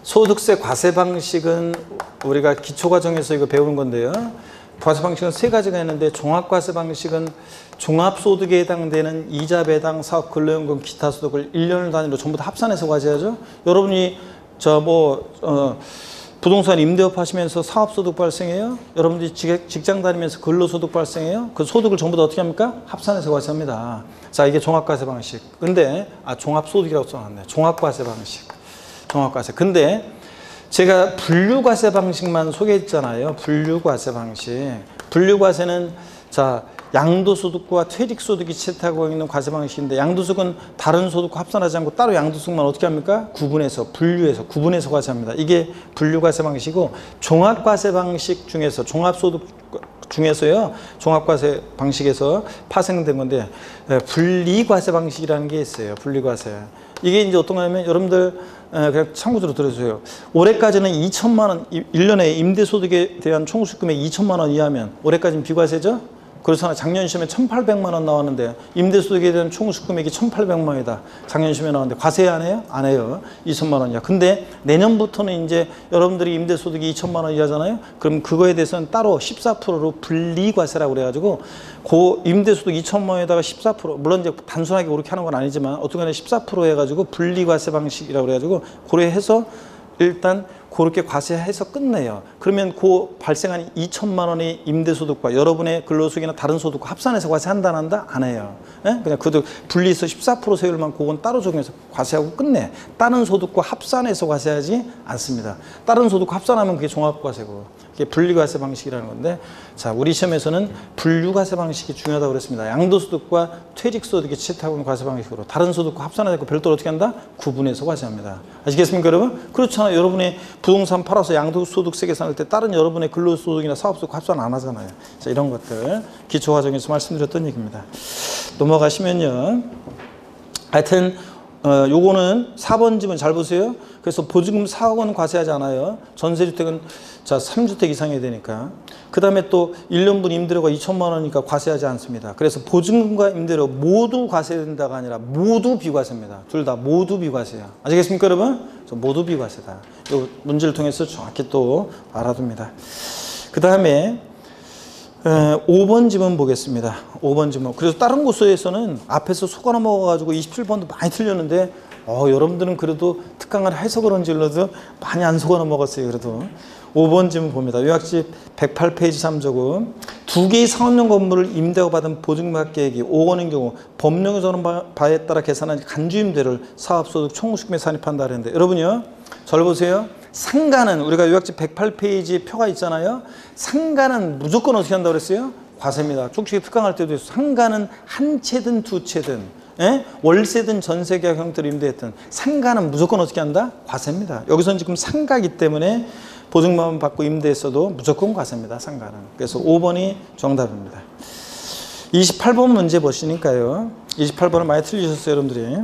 소득세 과세 방식은 우리가 기초과정에서 이거 배우는 건데요. 과세 방식은 세 가지가 있는데 종합과세 방식은 종합소득에 해당되는 이자 배당, 사업 근로연금, 기타 소득을 일 년 단위로 전부 다 합산해서 과세하죠. 여러분이 저 뭐 어, 부동산 임대업 하시면서 사업소득 발생해요. 여러분들이 직장 다니면서 근로소득 발생해요. 그 소득을 전부 다 어떻게 합니까? 합산해서 과세합니다. 자, 이게 종합과세 방식. 근데 아 종합소득이라고 써놨네. 종합과세 방식. 종합과세. 근데 제가 분류과세 방식만 소개했잖아요. 분류과세 방식. 분류과세는 자 양도소득과 퇴직소득이 채택하고 있는 과세 방식인데, 양도소득은 다른 소득과 합산하지 않고 따로 양도소득만 어떻게 합니까? 구분해서, 분류해서, 구분해서 과세합니다. 이게 분류과세 방식이고, 종합과세 방식 중에서, 종합소득 중에서요, 종합과세 방식에서 파생된 건데, 분리과세 방식이라는 게 있어요. 분리과세. 이게 이제 어떤 거냐면, 여러분들 그냥 참고로 들어주세요. 올해까지는 이천만 원, 일 년에 임대소득에 대한 총수익금액 이천만 원 이하면 올해까지는 비과세죠? 그렇잖아요. 작년 시험에 천팔백만 원 나왔는데 임대소득에 대한 총수익금액이 천팔백만 원이다. 작년 시험에 나왔는데 과세 안 해요? 안 해요. 이천만 원이야. 근데 내년부터는 이제 여러분들이 임대소득이 이천만 원 이하잖아요. 그럼 그거에 대해서는 따로 십사 퍼센트로 분리과세라고 그래가지고 그 임대소득 이천만 원에다가 십사 퍼센트, 물론 이제 단순하게 그렇게 하는 건 아니지만 어떻게 하면 십사 퍼센트 해가지고 분리과세 방식이라고 그래가지고 고려해서 일단 그렇게 과세해서 끝내요. 그러면 그 발생한 이천만 원의 임대소득과 여러분의 근로소득이나 다른 소득과 합산해서 과세한다 안 한다? 안 해요. 예? 그냥 그도 분리해서 십사 퍼센트 세율만 그건 따로 적용해서 과세하고 끝내. 다른 소득과 합산해서 과세하지 않습니다. 다른 소득과 합산하면 그게 종합과세고, 그게 분리과세 방식이라는 건데, 자, 우리 시험에서는 분류과세 방식이 중요하다고 그랬습니다. 양도소득과 퇴직소득이 채택하고 있는 과세 방식으로 다른 소득과 합산하고 별도로 어떻게 한다? 구분해서 과세합니다. 아시겠습니까, 여러분? 그렇잖아요. 여러분이 부동산 팔아서 양도소득세 계산할 때 다른 여러분의 근로소득이나 사업소득 합산 안 하잖아요. 자, 이런 것들 기초과정에서 말씀드렸던 얘기입니다. 넘어가시면요. 하여튼 어, 요거는 사 번 지문 잘 보세요. 그래서 보증금 사억 원 과세하지 않아요. 전세주택은 자 삼 주택 이상이 되니까. 그 다음에 또 일 년분 임대료가 이천만 원이니까 과세하지 않습니다. 그래서 보증금과 임대료 모두 과세된다가 아니라 모두 비과세입니다. 둘 다 모두 비과세야. 아시겠습니까, 여러분? 모두 비과세다. 이 문제를 통해서 정확히 또 알아둡니다. 그 다음에 오 번 지문 보겠습니다. 오 번 지문. 그래서 다른 곳에서는 앞에서 속아 넘어가가지고 이십칠 번도 많이 틀렸는데, 어, 여러분들은 그래도 특강을 해서 그런지 몰라도 많이 안 속아 넘어갔어요. 그래도 오 번 지문 봅니다. 요약집 백팔 페이지 삼 조금. 두 개의 상업용 건물을 임대하고 받은 보증금 계획이 오 원인 경우 법령에 정한 바에 따라 계산한 간주임대를 사업소득 총수익금에 산입한다 그랬는데, 여러분요, 잘 보세요. 상가는 우리가 요약집 백팔 페이지 표가 있잖아요. 상가는 무조건 어떻게 한다고 그랬어요? 과세입니다. 쪽지기 특강할 때도 상가는 한 채든 두 채든, 예? 월세든 전세계약 형태로 임대했든 상가는 무조건 어떻게 한다? 과세입니다. 여기서는 지금 상가이기 때문에 보증금만 받고 임대했어도 무조건 과세입니다. 상가는. 그래서 오 번이 정답입니다. 이십팔 번 문제 보시니까요. 이십팔 번을 많이 틀리셨어요, 여러분들이.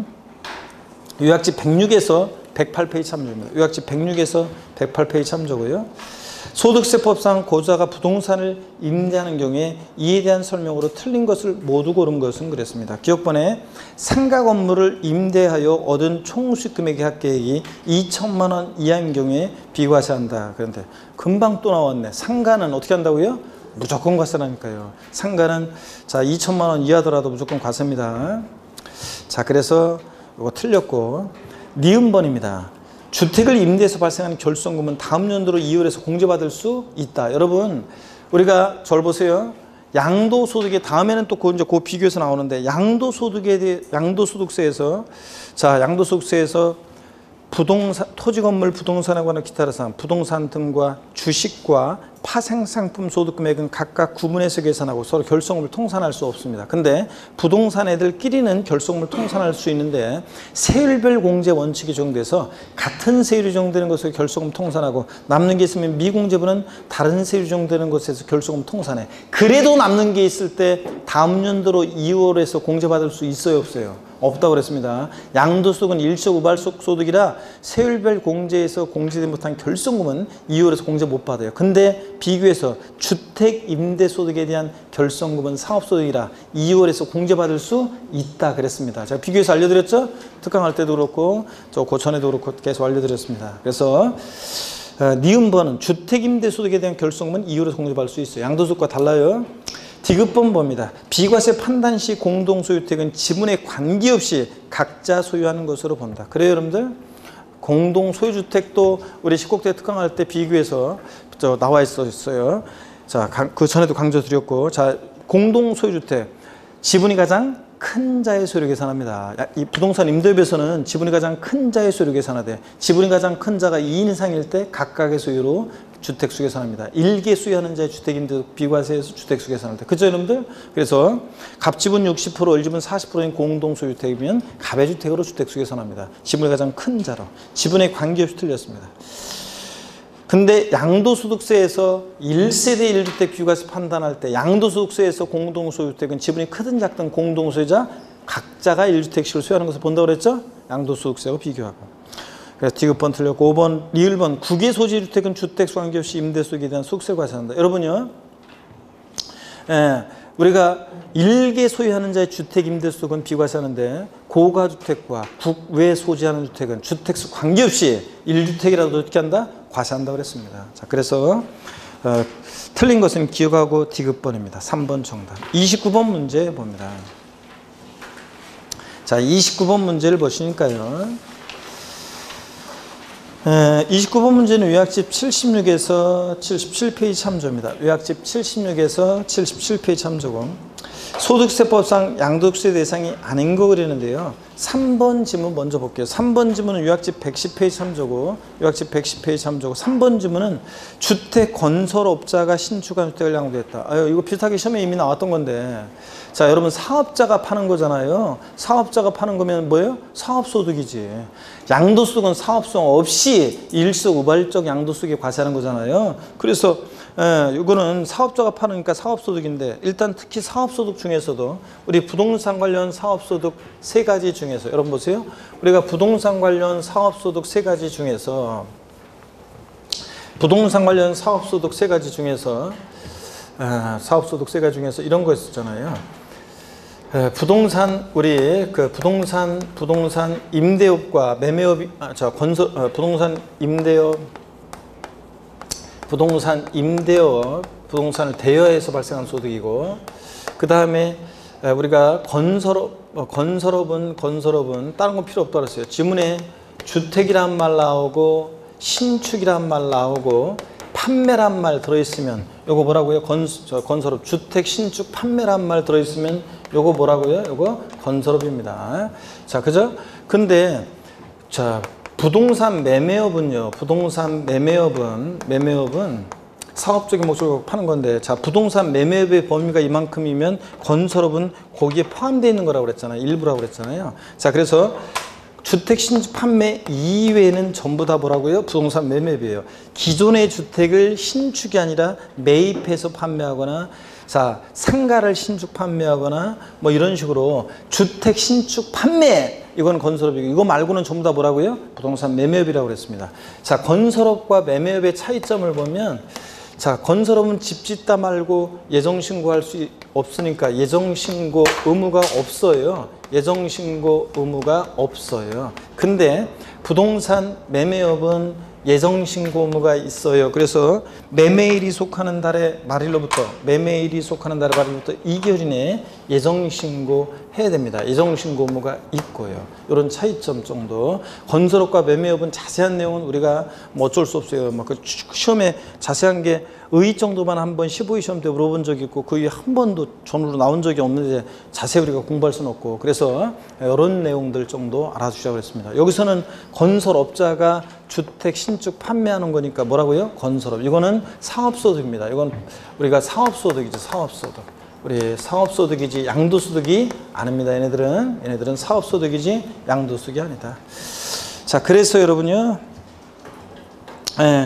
요약집 백육에서 백팔 페이지 참조입니다. 요약집 백육에서 백팔 페이지 참조고요. 소득세법상 고자가 부동산을 임대하는 경우에 이에 대한 설명으로 틀린 것을 모두 고른 것은 그랬습니다. 기억번에 상가 건물을 임대하여 얻은 총수익 금액의 합계액이 이천만 원 이하인 경우에 비과세한다. 그런데 금방 또 나왔네. 상가는 어떻게 한다고요? 무조건 과세라니까요. 상가는 자 이천만 원 이하더라도 무조건 과세입니다. 자, 그래서 이거 틀렸고, 니은번입니다. 주택을 임대해서 발생하는 결손금은 다음 연도로 이월에서 공제받을 수 있다. 여러분, 우리가 절 보세요. 양도소득에 다음에는 또 그 이제 그 비교해서 나오는데, 양도소득에 대해 양도소득세에서 자 양도소득세에서 부동산, 토지 건물 부동산에 관한 기타 사항, 부동산 등과 주식과 파생상품 소득 금액은 각각 구분해서 계산하고 서로 결손금을 통산할 수 없습니다. 근데 부동산 애들끼리는 결손금을 통산할 수 있는데, 세율별 공제 원칙이 적용돼서 같은 세율이 적용되는 것에서 결손금 통산하고, 남는 게 있으면 미공제분은 다른 세율이 적용되는 것에서 결손금 통산해. 그래도 남는 게 있을 때 다음 연도로 이월에서 공제받을 수 있어요, 없어요? 없다고 그랬습니다. 양도소득은 일시적 우발적 소득이라 세율별 공제에서 공제되지 못한 결손금은 이월에서 공제 못 받아요. 근데 비교해서 주택 임대소득에 대한 결손금은 사업소득이라 이월에서 공제받을 수 있다 그랬습니다. 제가 비교해서 알려드렸죠? 특강할 때도 그렇고 저 고전에도 그렇고 계속 알려드렸습니다. 그래서 어, 니은번은 주택임대소득에 대한 결손금은 이월에서 공제받을 수 있어요. 양도소득과 달라요. 디귿번 봅니다. 비과세 판단 시 공동소유주택은 지분에 관계없이 각자 소유하는 것으로 본다. 그래요, 여러분들? 공동소유주택도 우리 십곡대 특강할 때 비교해서 저 나와 있었어요. 자, 그 전에도 강조드렸고, 자, 공동소유주택 지분이 가장 큰 자의 소유를 계산합니다. 이 부동산 임대업에서는 지분이 가장 큰 자의 소유를 계산하되 지분이 가장 큰 자가 이 인 이상일 때 각각의 소유로 주택수 계산합니다. 일개 수유하는 자의 주택임대 비과세에서 주택수 계산할 때. 그죠, 여러분들? 그래서 갑지분 육십 퍼센트, 을지분 사십 퍼센트인 공동소유주택이면 갑의 주택으로 주택수 계산합니다. 지분이 가장 큰 자로. 지분에 관계없이 틀렸습니다. 근데 양도소득세에서 일 세대 일 주택 비과세 판단할 때 양도소득세에서 공동소유주택은 지분이 크든 작든 공동소유자 각자가 일 주택씩을 소유하는 것을 본다고 그랬죠? 양도소득세하고 비교하고. 그래서 디귿번 틀렸고 오 번, 리을번 국외소지주택은 주택수 관계없이 임대소득에 대한 소득세를 과세한다. 여러분요. 예, 우리가 일개 소유하는 자의 주택 임대소득은 비과세하는데 고가주택과 국외 소지하는 주택은 주택수 관계없이 일 주택이라도 어떻게 한다? 과세한다고 그랬습니다. 자, 그래서 어, 틀린 것은 기억하고 디귿번입니다. 삼 번 정답. 이십구 번 문제 봅니다. 자, 이십구 번 문제를 보시니까요. 에, 이십구 번 문제는 요약집 칠십육에서 칠십칠 페이지 참조입니다. 요약집 칠십육에서 칠십칠 페이지 참조고 소득세법상 양도세 대상이 아닌 거 그랬는데요. 삼 번 지문 먼저 볼게요. 삼 번 지문은 요약집 백십 페이지 참조고 요약집 백십 페이지 참조고 삼 번 지문은 주택 건설업자가 신축한 주택을 양도했다. 아유, 이거 비슷하게 시험에 이미 나왔던 건데 자, 여러분 사업자가 파는 거잖아요. 사업자가 파는 거면 뭐예요? 사업소득이지. 양도소득은 사업성 없이 일시적 우발적 양도소득에 과세하는 거잖아요. 그래서 예, 이거는 사업자가 파니까 사업소득인데 일단 특히 사업소득 중에서도 우리 부동산 관련 사업소득 세 가지 중에서 여러분 보세요. 우리가 부동산 관련 사업소득 세 가지 중에서 부동산 관련 사업소득 세 가지 중에서 아, 사업소득 세 가지 중에서 이런 거 있었잖아요. 에, 부동산 우리 그 부동산 부동산 임대업과 매매업 아, 저 건설 어, 부동산 임대업 부동산 임대업 부동산을 대여해서 발생한 소득이고 그 다음에 우리가 건설업 어, 건설업은 건설업은 다른 건 필요 없다고 그랬어요. 지문에 주택이란 말 나오고 신축이란 말 나오고 판매란 말 들어있으면 요거 뭐라고요? 건, 저 건설업 주택 신축 판매란 말 들어있으면 요거 뭐라고요? 요거 건설업입니다. 자, 그죠? 근데 자 부동산 매매업은요. 부동산 매매업은 매매업은 사업적인 목적으로 파는 건데 자 부동산 매매업의 범위가 이만큼이면 건설업은 거기에 포함되어 있는 거라고 그랬잖아요. 일부라고 그랬잖아요. 자, 그래서 주택 신축 판매 이외에는 전부 다 뭐라고요? 부동산 매매업이에요. 기존의 주택을 신축이 아니라 매입해서 판매하거나 자 상가를 신축 판매하거나 뭐 이런 식으로 주택 신축 판매 이건 건설업이고 이거 말고는 전부 다 뭐라고요? 부동산 매매업이라고 그랬습니다. 자, 건설업과 매매업의 차이점을 보면 자, 건설업은 집 짓다 말고 예정신고할 수 없으니까 예정신고 의무가 없어요. 예정신고 의무가 없어요. 근데 부동산 매매업은 예정신고 의무가 있어요. 그래서 매매일이 속하는 달의 말일로부터 매매일이 속하는 달의 말일로부터 이 개월 이내에 예정신고 해야 됩니다. 예정신고 의무가 있고요. 이런 차이점 정도. 건설업과 매매업은 자세한 내용은 우리가 뭐 어쩔 수 없어요. 막 그 시험에 자세한 게 의 정도만 한번 십오 회 시험 때 물어본 적이 있고 그 이후에 한 번도 전으로 나온 적이 없는데 자세히 우리가 공부할 수는 없고 그래서 이런 내용들 정도 알아주시라고 했습니다. 여기서는 건설업자가 주택 신축 판매하는 거니까 뭐라고요? 건설업. 이거는 사업소득입니다. 이건 우리가 사업소득이죠. 사업소득. 우리 사업소득이지 양도소득이 아닙니다. 얘네들은 얘네들은 사업소득이지 양도소득이 아니다. 자, 그래서 여러분요. 예,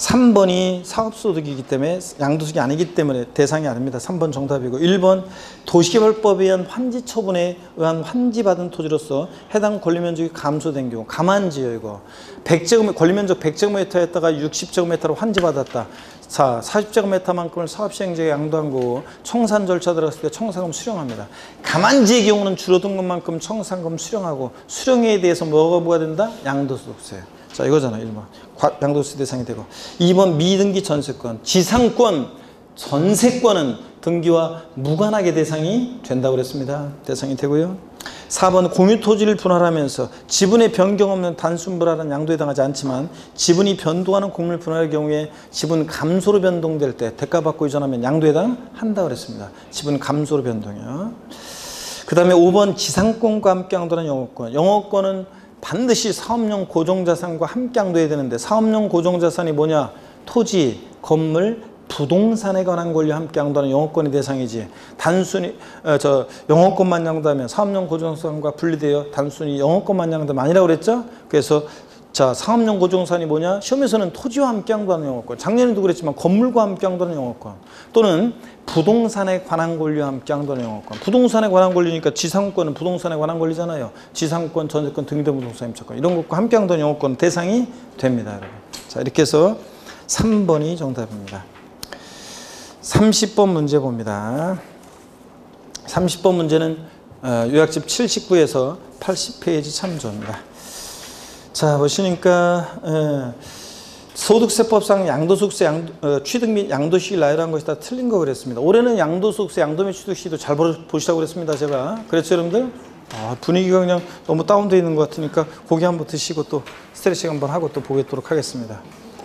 삼 번이 사업소득이기 때문에 양도소득이 아니기 때문에 대상이 아닙니다. 삼 번 정답이고 일 번 도시개발법에 의한 환지 처분에 의한 환지받은 토지로서 해당 권리면적이 감소된 경우 감환지요 이거 백 제곱미터 권리면적 백 제곱미터였다가 육십 제곱미터로 환지받았다. 자, 사십 제곱미터만큼을 사업시행자에 양도한 거고 청산 절차 들어갔을 때 청산금 수령합니다. 감환지의 경우는 줄어든 것만큼 청산금 수령하고 수령에 대해서 뭐가 뭐가 된다? 양도소득세. 자 이거잖아 일 번 양도세 대상이 되고 이 번 미등기 전세권 지상권 전세권은 등기와 무관하게 대상이 된다고 그랬습니다. 대상이 되고요. 사 번 공유토지를 분할하면서 지분의 변경 없는 단순 분할은 양도에 해당하지 않지만 지분이 변동하는 공물 분할의 경우에 지분 감소로 변동될 때 대가받고 이전하면 양도에 해당한다고 그랬습니다. 지분 감소로 변동이요. 그 다음에 오 번 지상권과 함께 양도하는 영업권 영업권은 반드시 사업용 고정자산과 함께 양도해야 되는데 사업용 고정자산이 뭐냐? 토지, 건물, 부동산에 관한 권리와 함께 양도하는 영업권의 대상이지 단순히 어, 저 영업권만 양도하면 사업용 고정자산과 분리되어 단순히 영업권만 양도하면 아니라고 그랬죠? 그래서 자 사업용 고정자산이 뭐냐? 시험에서는 토지와 함께 양도하는 영업권 작년에도 그랬지만 건물과 함께 양도하는 영업권 또는 부동산에 관한 권리와 함께 양도하는 영업권 부동산에 관한 권리니까 지상권은 부동산에 관한 권리잖아요. 지상권, 전세권, 등기된 부동산 임차권 이런 것과 함께 양도하는 영업권 대상이 됩니다. 여러분. 자 이렇게 해서 삼 번이 정답입니다. 삼십 번 문제 봅니다. 삼십 번 문제는 요약집 칠십구에서 팔십 페이지 참조입니다. 자 보시니까 에, 소득세법상 양도소득세 양도, 어, 취득 및 양도시기 나열한 것이 다 틀린 거 그랬습니다. 올해는 양도소득세 양도 및 취득시도 잘 보시라고 그랬습니다. 제가 그랬죠 여러분들? 아, 분위기가 그냥 너무 다운되어 있는 것 같으니까 고기 한번 드시고 또 스트레칭 한번 하고 또 보겠도록 하겠습니다.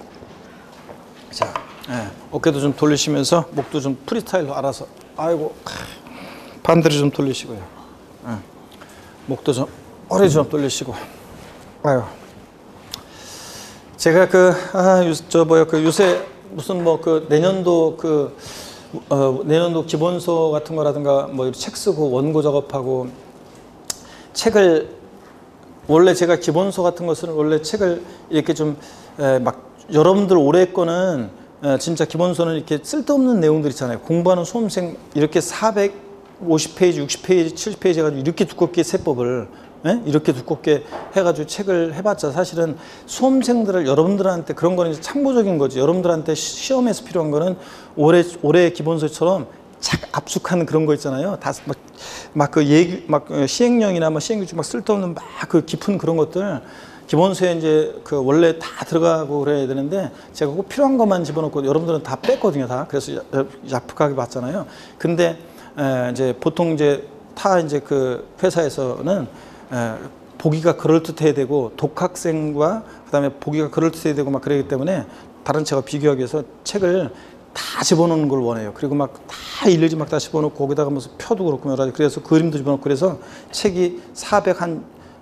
자 예, 어깨도 좀 돌리시면서 목도 좀 프리스타일로 알아서 아이고 반대로 좀 돌리시고요. 예, 목도 좀 허리 좀 돌리시고 아유 제가 그 아 저 뭐야 그 요새 무슨 뭐 그 내년도 그 어, 내년도 기본서 같은 거라든가 뭐 책 쓰고 원고 작업하고 책을 원래 제가 기본서 같은 것은 원래 책을 이렇게 좀 막 여러분들 올해 거는 진짜 기본서는 이렇게 쓸데없는 내용들 있잖아요. 공부하는 수험생 이렇게 사백오십 페이지, 육십 페이지, 칠십 페이지 해가지고 이렇게 두껍게 세법을 예? 이렇게 두껍게 해가지고 책을 해봤자 사실은 수험생들을 여러분들한테 그런 거는 이제 참고적인 거지. 여러분들한테 시험에서 필요한 거는 올해 올해 기본서처럼 착 압축하는 그런 거 있잖아요. 다 막 막 그 얘기 막 시행령이나 뭐 시행규칙 막 쓸데없는 막 그 깊은 그런 것들. 기본서에 이제 그 원래 다 들어가고 그래야 되는데 제가 꼭 필요한 것만 집어넣고 여러분들은 다 뺐거든요, 다. 그래서 야프하게 봤잖아요. 근데 에 이제 보통 이제 타 이제 그 회사에서는 에 보기가 그럴듯해야 되고 독학생과 그다음에 보기가 그럴듯해야 되고 막 그러기 때문에 다른 책과 비교하기 위해서 책을 다 집어넣는 걸 원해요. 그리고 막 다 일일이 막 다 집어넣고 거기다가 무슨 표도 그렇고 여러 가지 그래서 그림도 집어넣고 그래서 책이 사백 한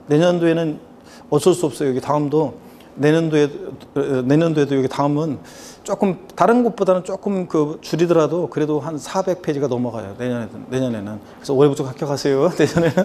내년도에는 어쩔 수 없어요. 여기 다음도 내년도에 내년도에도 여기 다음은 조금 다른 곳보다는 조금 그 줄이더라도 그래도 한 사백 페이지가 넘어가요. 내년에는 내년에는. 그래서 올해부터 합격하세요. 내년에는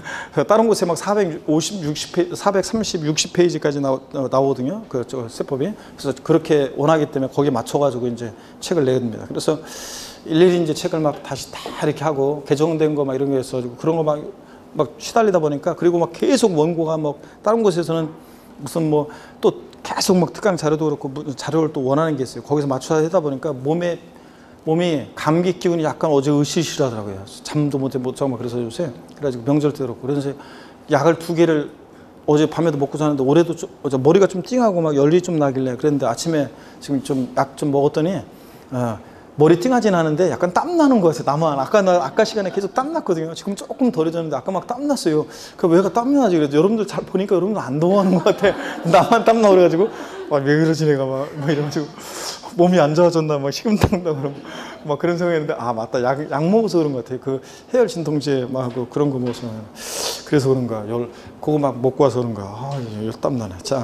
다른 곳에 막 사백오십, 육십 페이지, 사백삼십, 육십 페이지까지 나오, 나오거든요. 그 저 세법이. 그래서 그렇게 원하기 때문에 거기에 맞춰가지고 이제 책을 내야 됩니다. 그래서 일일이 이제 책을 막 다시 다 이렇게 하고 개정된 거 막 이런 게 있어가지고 그런 거 막 막 시달리다 보니까 그리고 막 계속 원고가 뭐 다른 곳에서는 무슨 뭐 또 계속 막 특강 자료도 그렇고 자료를 또 원하는 게 있어요. 거기서 맞춰야 하다 보니까 몸에 몸이 감기 기운이 약간 어제 으실으시더라고요. 잠도 못해 못 자고 막 그래서 요새 그래가지고 명절 때 그렇고 그래서 약을 두 개를 어제 밤에도 먹고 자는데 올해도 좀, 어제 머리가 좀 띵하고 막 열이 좀 나길래 그랬는데 아침에 지금 좀 약 좀 먹었더니 어, 머리 띵하진 않은데 약간 땀 나는 것 같아요. 나만 아까 나 아까 시간에 계속 땀 났거든요. 지금 조금 덜해졌는데 아까 막 땀 났어요. 그 왜가 땀이 나지? 그래서 여러분들 잘 보니까 여러분들 안 더워하는 것 같아. 나만 땀 나 그래가지고 아, 왜 그러지 내가 막, 막 이래가지고 몸이 안 좋아졌나 막 식은땀 나고 그러고 막 그런 생각했는데 아 맞다 약, 약 먹어서 그런 것 같아요. 그 해열 진통제 막 하고 그런 거 먹어서 그래서 그런가 열 그거 막 먹고 와서 그런가 아열 땀 나네. 자.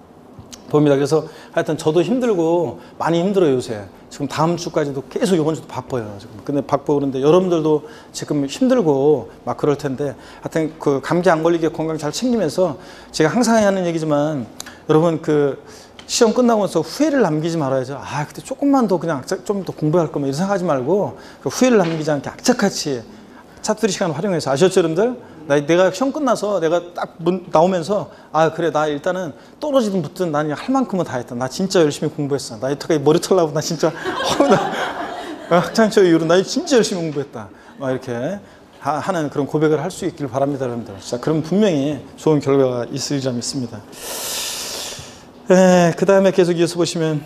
봅니다. 그래서 하여튼 저도 힘들고 많이 힘들어요 요새. 지금 다음 주까지도 계속 이번 주도 바빠요 지금. 근데 바쁘고 그런데 여러분들도 지금 힘들고 막 그럴 텐데 하여튼 그 감기 안 걸리게 건강 잘 챙기면서 제가 항상 하는 얘기지만 여러분 그 시험 끝나고 나서 후회를 남기지 말아야죠. 아, 그때 조금만 더 그냥 좀 더 공부할 거면 이런 생각하지 말고 그 후회를 남기지 않게 악착같이 차투리 시간을 활용해서 아셨죠, 여러분들? 나, 내가 시험 끝나서 내가 딱 나오면서 아, 그래, 나 일단은 떨어지든 붙든 난 할 만큼은 다 했다. 나 진짜 열심히 공부했어. 나 이때까지 머리 털라고 나 진짜 어, 나 학창시절 이후로 나 진짜 열심히 공부했다. 막 이렇게 하, 하는 그런 고백을 할 수 있길 바랍니다, 여러분들. 자, 그럼 분명히 좋은 결과가 있으리라 믿습니다. 그 다음에 계속 이어서 보시면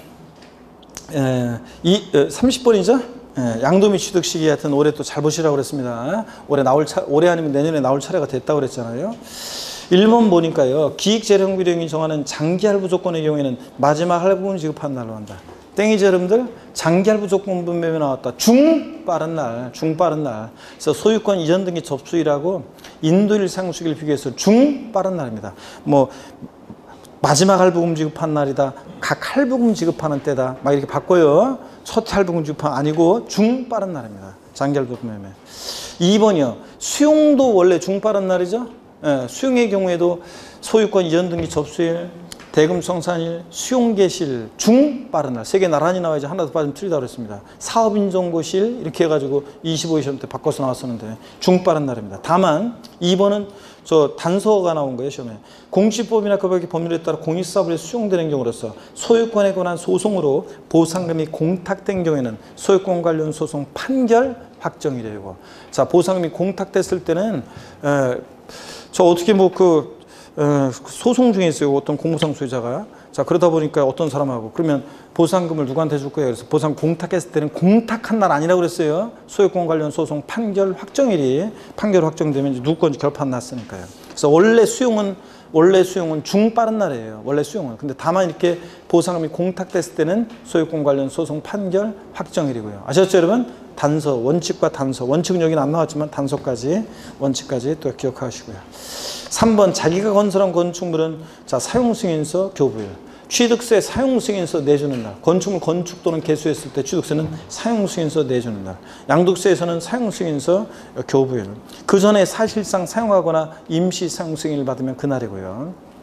에, 이, 에, 삼십 번이죠? 에, 양도미 취득 시기 하여튼 올해 또 잘 보시라고 그랬습니다. 올해 나올 차, 올해 아니면 내년에 나올 차례가 됐다고 그랬잖아요. 일 번 보니까요, 기획재정비령이 정하는 장기할부 조건의 경우에는 마지막 할부금 지급한 날로 한다. 땡이죠, 여러분들? 장기할부 조건 분명히 나왔다. 중 빠른 날, 중 빠른 날. 그래서 소유권 이전 등기 접수일하고 인도일 상수기를 비교해서 중 빠른 날입니다. 뭐 마지막 할부금 지급한 날이다. 각 할부금 지급하는 때다. 막 이렇게 바꿔요. 첫 할부금 지급한 아니고 중 빠른 날입니다. 장기할부 매매. 이 번이요. 수용도 원래 중 빠른 날이죠. 예, 수용의 경우에도 소유권 이전 등기 접수일, 대금 청산일, 수용 개시일, 중 빠른 날. 세 개 나란히 나와야지 하나도 빠지면 틀리다고 그랬습니다. 사업 인정고시일 이렇게 해가지고 이십오 시험 때 바꿔서 나왔었는데 중 빠른 날입니다. 다만 이 번은 저 단서가 나온 거예요, 시험에. 공시법이나 그 밖의 법률에 따라 공익사업에 수용되는 경우로서 소유권에 관한 소송으로 보상금이 공탁된 경우에는 소유권 관련 소송 판결 확정이래요. 자, 보상금이 공탁됐을 때는 에, 저 어떻게 뭐 그 소송 중에 있어요. 어떤 공무상 소유자가. 자, 그러다 보니까 어떤 사람하고 그러면 보상금을 누구한테 줄 거예요? 그래서 보상 공탁했을 때는 공탁한 날 아니라고 그랬어요. 소유권 관련 소송 판결 확정일이 판결 확정되면 이제 누구 건지 결판 났으니까요. 그래서 원래 수용은 원래 수용은 중 빠른 날이에요. 원래 수용은. 근데 다만 이렇게 보상금이 공탁됐을 때는 소유권 관련 소송 판결 확정일이고요. 아셨죠, 여러분? 단서, 원칙과 단서. 원칙은 여기는 안 나왔지만 단서까지, 원칙까지 또 기억하시고요. 삼 번 자기가 건설한 건축물은 자, 사용승인서 교부일. 취득세 사용승인서 내주는 날. 건축물 건축 또는 개수했을 때 취득세는 사용승인서 내주는 날. 양도세에서는 사용승인서 교부일. 그 전에 사실상 사용하거나 임시 사용승인을 받으면 그날이고요.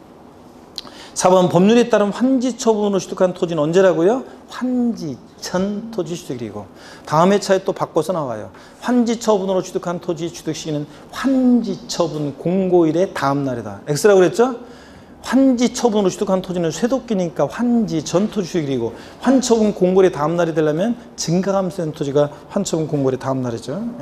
사 번 법률에 따른 환지 처분으로 취득한 토지는 언제라고요? 환지 전 토지 취득일이고 다음 회차에 또 바꿔서 나와요. 환지 처분으로 취득한 토지 취득 시기는 환지 처분 공고일의 다음 날이다. X라고 그랬죠? 환지 처분으로 취득한 토지는 쇠도끼니까 환지 전 토지 취득일이고 환처분 공고일의 다음 날이 되려면 증가감소된 토지가 환처분 공고일의 다음 날이죠. 예.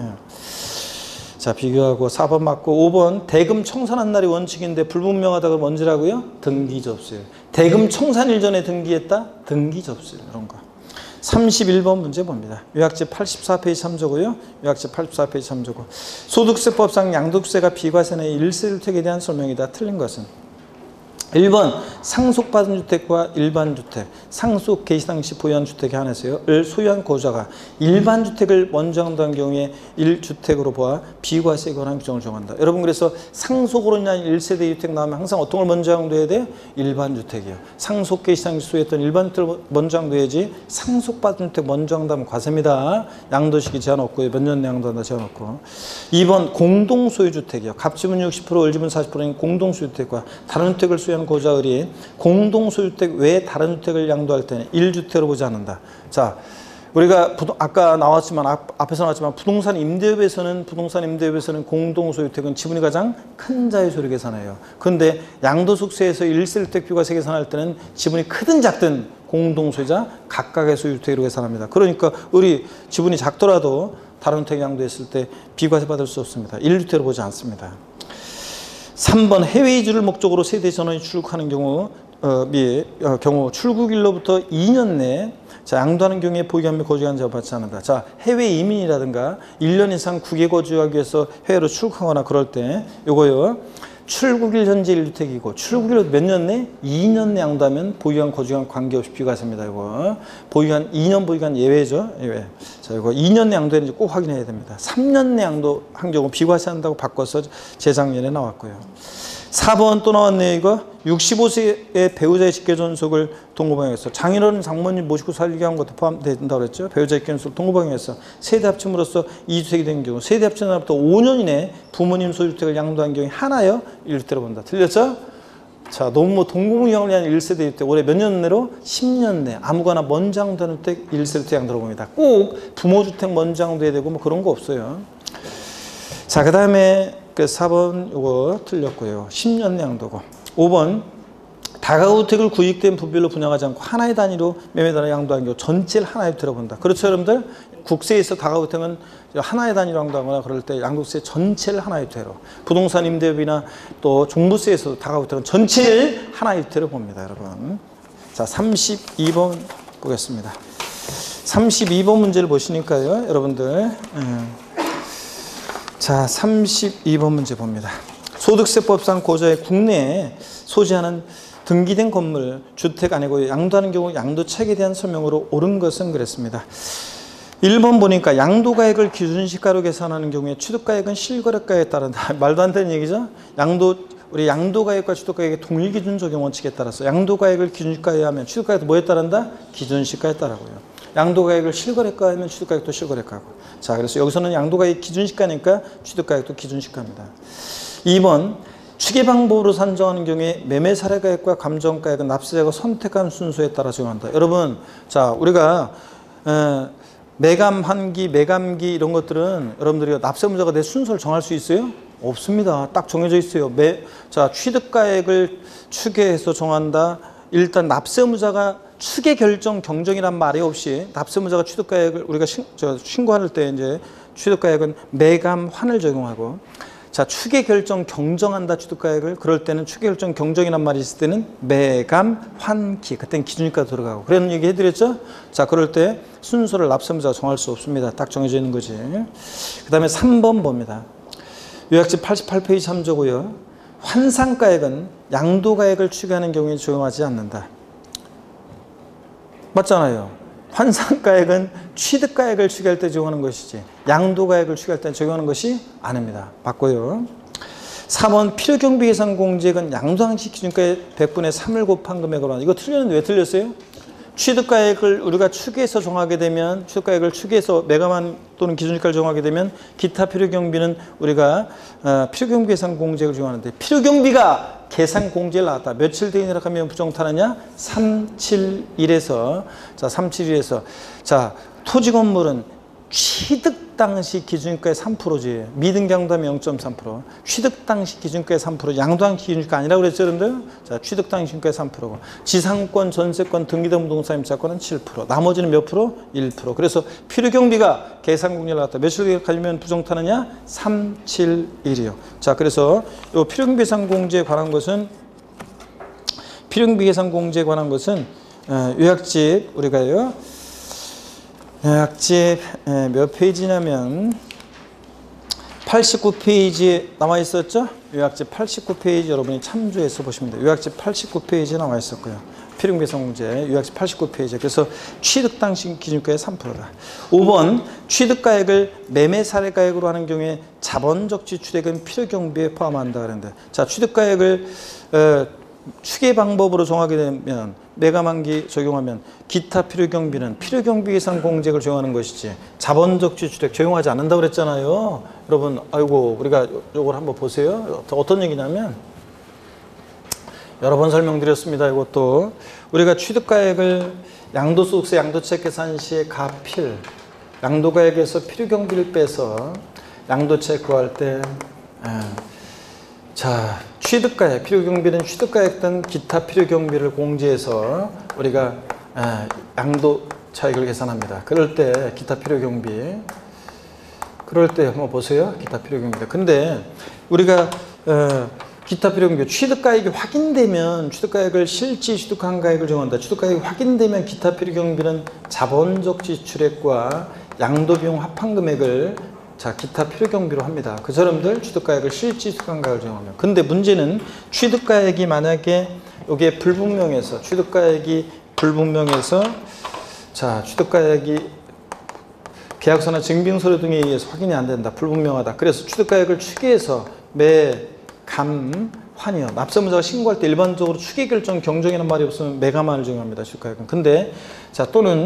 자, 비교하고 사 번 맞고 오 번 대금 청산한 날이 원칙인데 불분명하다 그러면 언제라고요? 등기 접수일. 대금 청산일 전에 등기했다? 등기 접수일. 이런 거. 삼십일 번 문제 봅니다. 요약지 팔십사 페이지 참조고요. 요약지 팔십사 페이지 참조고. 소득세법상 양도세가 비과세 내 일세주택에 대한 설명이다. 틀린 것은 일 번 상속받은 주택과 일반 주택, 상속 개시 당시 보유한 주택에 한해서요,를 소유한 고자가 일반 주택을 먼저 한다는 경우에 일 주택으로 보아 비과세에 관한 규정을 정한다. 여러분, 그래서 상속으로 인한 일 세대 주택 나오면 항상 어떤 걸 먼저 양도해야 돼요? 일반 주택이요. 상속 개시 당시 소유했던 일반 주택을 먼저 양도해야지 상속받은 주택 먼저 한다면 과세입니다. 양도시기 제한 없고요. 몇 년 내 양도한다 제한 없고. 이 번 공동소유주택이요. 갑지분 육십 퍼센트, 을지분 사십 퍼센트인 공동소유주택과 다른 주택을 소유한 고자을이 공동소유주택 외에 다른 주택을 양도할 때는 일 주택으로 보지 않는다. 자, 우리가 부동, 아까 나왔지만 앞, 앞에서 나왔지만 부동산 임대업에서는 부동산 임대업에서는 공동소유주택은 지분이 가장 큰 자의 소리 계산해요. 그런데 양도소득세에서 일세주택 비과세 계산할 때는 지분이 크든 작든 공동소유자 각각의 소유주택으로 계산합니다. 그러니까 우리 지분이 작더라도 다른 주택 양도했을 때 비과세 받을 수 없습니다. 일 주택으로 보지 않습니다. 삼 번 해외 이주를 목적으로 세대 전원이 출국하는 경우 어, 미, 어, 경우 출국일로부터 이 년 내에 자, 양도하는 경우에 보유한 및 거주한 자와 받지 않는다. 자, 해외 이민이라든가 일 년 이상 국외 거주하기 위해서 해외로 출국하거나 그럴 때 요거요. 출국일 현재 일 주택이고 출국일 몇 년 내? 이 년 내 양도하면 보유한 거주한 관계없이 비과세입니다. 이거 보유한 이 년 보유한 예외죠. 예외. 자, 이거 이 년 내 양도했는지 꼭 확인해야 됩니다. 삼 년 내 양도한 경우 비과세한다고 바꿔서 재작년에 나왔고요. 사 번 또 나왔네요. 이거 육십오 세의 배우자의 직계존속을 동거방해해서 장인어른 장모님 모시고 살게 한 것도 포함된다고 그랬죠. 배우자의 직계존속 동거방해해서 세대 합침으로써 이 주택이 된 경우 세대 합치는 날부터 오 년 이내에 부모님 소유주택을 양도한 경우에 하나요 일 주택으로 본다. 틀렸죠? 자, 너무 뭐 동공유형을 위한 일 세대 유택 올해 몇 년 내로? 십 년 내 아무거나 먼장되는 주택 일 세대 주택 들어봅니다. 꼭 부모주택 먼장돼야 되고 뭐 그런 거 없어요. 자, 그 다음에 그 사 번 요거 틀렸고요. 십 년 내 양도고. 오 번 다가구택을 구입된 부별로 분양하지 않고 하나의 단위로 매매 단위 양도한 경우 전체를 하나에 들어본다. 그렇죠, 여러분들? 국세에서 다가구택은 하나의 단위로 양도하거나 그럴 때 양도세 전체를 하나의 주택으로. 부동산 임대비나 또 종부세에서도 다가구택은 전체를 하나의 주택으로 봅니다, 여러분. 자, 삼십이 번 보겠습니다. 삼십이 번 문제를 보시니까요, 여러분들. 음. 자, 삼십이 번 문제 봅니다. 소득세법상 고자의 국내에 소지하는 등기된 건물, 주택 아니고 양도하는 경우 양도차익에 대한 설명으로 옳은 것은 그랬습니다. 일 번 보니까 양도가액을 기준시가로 계산하는 경우에 취득가액은 실거래가에 따른다. 말도 안 되는 얘기죠. 양도 우리 양도가액과 취득가액의 동일기준 적용 원칙에 따라서 양도가액을 기준시가에 하면 취득가액도 뭐에 따른다? 기준시가에 따라고요. 양도가액을 실거래가 하면 취득가액도 실거래가고. 자, 그래서 여기서는 양도가액 기준시가니까 취득가액도 기준시가입니다. 이 번 추계 방법으로 산정하는 경우에 매매 사례가액과 감정가액은 납세자가 선택한 순서에 따라 적용한다. 여러분, 자, 우리가 에, 매감 환기, 매감기 이런 것들은 여러분들이 납세무자가 내 순서를 정할 수 있어요? 없습니다. 딱 정해져 있어요. 매, 자, 취득가액을 추계해서 정한다. 일단 납세무자가 추계 결정 경정이란 말이 없이 납세무자가 취득가액을 우리가 신, 저, 신고할 때 이제 취득가액은 매감 환을 적용하고, 자, 추계 결정 경정한다 취득가액을 그럴 때는 추계 결정 경정이란 말이 있을 때는 매감 환기 그때는 기준가 들어가고 그런 얘기 해드렸죠. 자, 그럴 때 순서를 납세무자가 정할 수 없습니다. 딱 정해져 있는 거지. 그 다음에 삼 번 봅니다. 요약집 팔십팔 페이지 삼 조고요. 환상가액은 양도가액을 추계하는 경우에 적용하지 않는다. 맞잖아요. 환상가액은 취득가액을 추계할 때 적용하는 것이지 양도가액을 추계할 때 적용하는 것이 아닙니다. 맞고요. 사 번 필요경비 계산 공제액은 양도항시 기준가의 백분의 삼을 곱한 금액으로 한다. 이거 틀렸는데 왜 틀렸어요? 취득가액을 우리가 추계해서 정하게 되면 취득가액을 추계해서 매감한 또는 기준가를 정하게 되면 기타 필요경비는 우리가 어, 필요경비 계산 공제액을 적용하는데 필요경비가 계산 공제를 나왔다. 며칠 뒤이라 하면 부정타느냐? 삼백칠십일에서 자, 삼백칠십일에서 자, 토지 건물은 취득 당시 기준가의 삼 퍼센트지. 미등기 양도하면 영 점 삼 퍼센트. 취득 당시 기준가의 삼 퍼센트. 양도한 기준가 아니라고 그랬죠, 여러분들? 자, 취득 당시 기준가의 삼 퍼센트고. 지상권, 전세권, 등기된 부동산 임차권은 칠 퍼센트. 나머지는 몇 프로? 일 퍼센트. 그래서 필요경비가 계산 공제를 나왔다. 며칠 뒤에 가면 부정타느냐? 삼백칠십일이요. 자, 그래서 이 필요경비 계산 공제에 관한 것은 필요경비 계산 공제에 관한 것은 어, 요약집 우리가요. 요약집 몇 페이지냐면 팔십구 페이지에 나와 있었죠? 요약집 팔십구 페이지 여러분이 참조해서 보시면 돼요. 요약집 팔십구 페이지에 나와 있었고요. 필요경비 계산 공제 요약집 팔십구 페이지. 그래서 취득 당시 기준가의 삼 퍼센트다. 오 번 취득가액을 매매 사례가액으로 하는 경우에 자본적 지출액은 필요경비에 포함한다 그랬는데, 자, 취득가액을 어, 추계 방법으로 정하게 되면 매감환기 적용하면 기타 필요경비는 필요경비 계산 공제액을 적용하는 것이지 자본적 지출액 적용하지 않는다고 그랬잖아요. 여러분, 아이고, 우리가 이걸 한번 보세요. 어떤 얘기냐면 여러 번 설명드렸습니다. 이것도 우리가 취득가액을 양도소득세 양도차익 계산 시에 가필 양도가액에서 필요경비를 빼서 양도차익 구할 때 에, 자, 취득가액, 필요경비는 취득가액 등 기타 필요경비를 공제해서 우리가 양도 차익을 계산합니다. 그럴 때 기타 필요경비, 그럴 때 한번 보세요. 기타 필요경비다. 근데 우리가 어, 기타 필요경비, 취득가액이 확인되면 취득가액을 실지 취득한 가액을 정한다. 취득가액이 확인되면 기타 필요경비는 자본적 지출액과 양도비용 합한금액을 자, 기타 필요경비로 합니다. 그 사람들 취득가액을 실지 취득한 가액을 정하면. 근데 문제는 취득가액이 만약에 이게 불분명해서 취득가액이 불분명해서 자, 취득가액이 계약서나 증빙서류 등에 의해서 확인이 안 된다. 불분명하다. 그래서 취득가액을 추계해서 매, 감, 환이요. 납세무자가 신고할 때 일반적으로 추계 결정 경정이라는 말이 없으면 매감환을 적용합니다. 취득가액은. 근데 자, 또는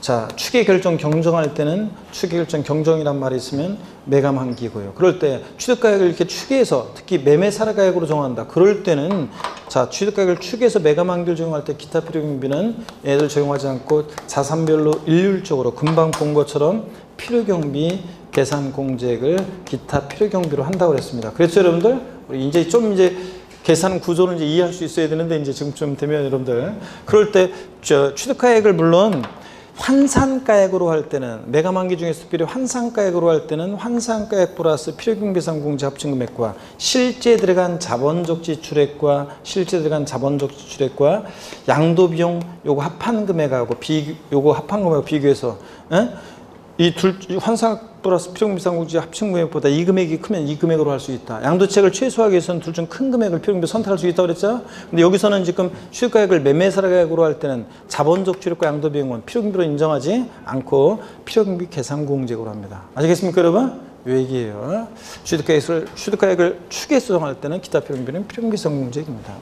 자, 추계 결정 경정할 때는 추계 결정 경정이란 말이 있으면 매각 만기고요. 그럴 때 취득가액을 이렇게 추계해서 특히 매매사례가액으로 정한다. 그럴 때는 자, 취득가액을 추계해서 매각 만기를 적용할 때 기타 필요경비는 얘들 적용하지 않고 자산별로 일률적으로 금방 본 것처럼 필요경비 계산 공제액을 기타 필요경비로 한다고 그랬습니다. 그렇죠, 여러분들? 우리 이제 좀 이제 계산 구조를 이제 이해할 수 있어야 되는데 이제 지금쯤 되면 여러분들 그럴 때 저 취득가액을 물론 환산가액으로 할 때는 매각 만기 중에서 필요 환산가액으로 할 때는 환산가액 플러스 필요경비상 공제 합친금액과 실제 들어간 자본적 지출액과 실제 들어간 자본적 지출액과 양도비용 요거 합한 금액하고 비 요거 합한 금액하고 비교해서 이 둘 환산 플러스 필요경비상 공제 합친 금액보다 이 금액이 크면 이 금액으로 할 수 있다. 양도책을 최소화하기 위해서는 둘 중 큰 금액을 필요경비 선택할 수 있다고 그랬죠. 근데 여기서는 지금 취득가액을 매매사례가액으로 할 때는 자본적 출입과 양도비용은 필요경비로 인정하지 않고 필요경비 계산공제액으로 합니다. 아시겠습니까, 여러분? 요 얘기예요. 취득가액을 취득가액을 추계해서 정할 때는 기타 필요경비는 필요경비 계산공제액입니다.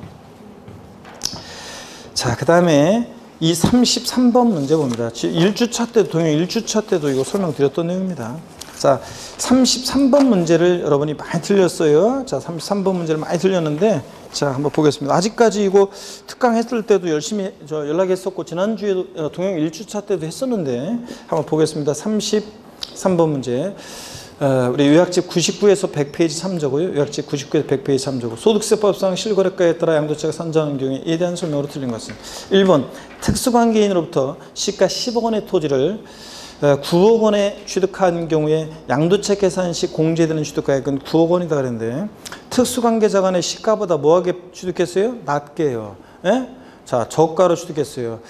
자, 그 다음에 이 삼십삼 번 문제 봅니다. 일 주차 때도 동영 일 주차 때도 이거 설명드렸던 내용입니다. 자, 삼십삼 번 문제를 여러분이 많이 틀렸어요. 자, 삼십삼 번 문제를 많이 틀렸는데 자, 한번 보겠습니다. 아직까지 이거 특강 했을 때도 열심히 저 연락했었고 지난주에도 동영 일 주차 때도 했었는데 한번 보겠습니다. 삼십삼 번 문제. 어, 우리 요약집 구십구에서 백 페이지 삼 조고요. 요약집 구십구에서 백 페이지 삼 조고 소득세법상 실거래가에 따라 양도세가 산정하는 경우에 이에 대한 설명으로 틀린 것은 일 번 특수관계인으로부터 시가 십억 원의 토지를 구억 원에 취득한 경우에 양도세 계산 시 공제되는 취득가액은 구억 원이다 그랬는데 특수관계자 간의 시가보다 뭐하게 취득했어요? 낮게요. 예? 자, 저가로 취득했어요.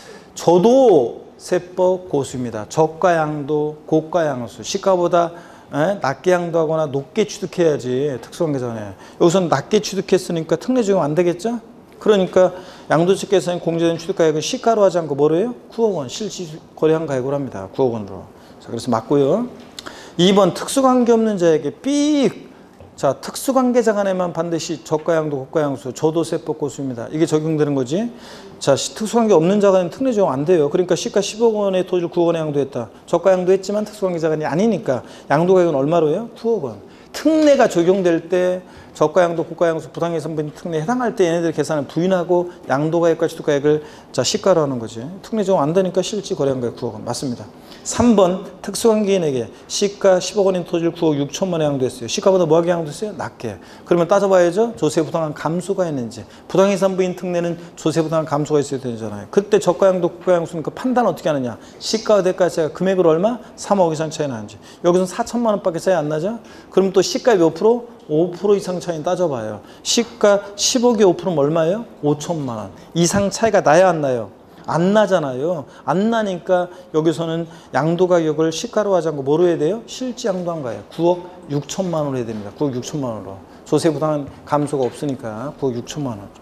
저도 세법 고수입니다. 저가 양도, 고가 양수, 시가보다 에? 낮게 양도하거나 높게 취득해야지 특수관계자네. 여기서는 낮게 취득했으니까 특례 적용 안 되겠죠? 그러니까 양도세 계산이 공제된 취득가액은 시가로 하지 않고 뭐로 해요? 구억 원 실시 거래한 가액으로 합니다. 구억 원으로. 자, 그래서 맞고요. 이 번 특수관계 없는 자에게 삑! 자, 특수관계자 간에만 반드시 저가양도, 고가양수, 저도세법 고수입니다. 이게 적용되는 거지. 자, 특수관계 없는 자 간에는 특례 적용 안 돼요. 그러니까 시가 십억 원의 토지를 구억 원에 양도했다. 저가양도 했지만 특수관계자 간이 아니니까 양도가액은 얼마로 해요? 구억 원. 특례가 적용될 때 저가양도, 고가양수, 부당해상분 특례에 해당할 때 얘네들 계산을 부인하고 양도가액과 취득가액을 자 시가로 하는 거지. 특례 적용 안 되니까 실질 거래한 가액 구억 원. 맞습니다. 삼 번 특수관계인에게 시가 십억 원인 토지를 구억 육천만 원에 양도했어요. 시가보다 뭐하게 양도했어요? 낮게. 그러면 따져봐야죠. 조세 부당한 감수가 있는지. 부당해상부인 특례는 조세 부당한 감수가 있어야 되잖아요. 그때 저가양도, 고가양수는 그 판단 어떻게 하느냐. 시가와 대가세가 금액으로 얼마? 삼억 이상 차이 나는지. 여기서는 사천만 원밖에 차이 안 나죠? 그럼 또 시가 몇 프로? 오 퍼센트 이상 차이 따져봐요. 시가 십억에 오 퍼센트면 얼마예요? 오천만 원. 이상 차이가 나야 안 나요? 안 나잖아요. 안 나니까 여기서는 양도 가격을 시가로 하지 않고 뭐로 해야 돼요? 실지 양도한 거예요. 구억 육천만 원으로 해야 됩니다. 구억 육천만 원으로. 조세 부당한 감소가 없으니까 구억 육천만 원.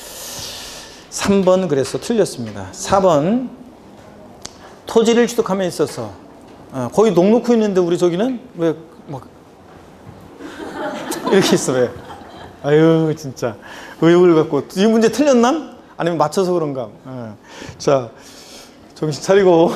삼 번 그래서 틀렸습니다. 사 번 토지를 취득함에 있어서 어, 거의 녹놓고 있는데 우리 저기는 왜 막 이렇게 있어. 왜? 아유 진짜 의욕을 갖고 이 문제 틀렸나? 아니면 맞춰서 그런가? 어. 자, 정신 차리고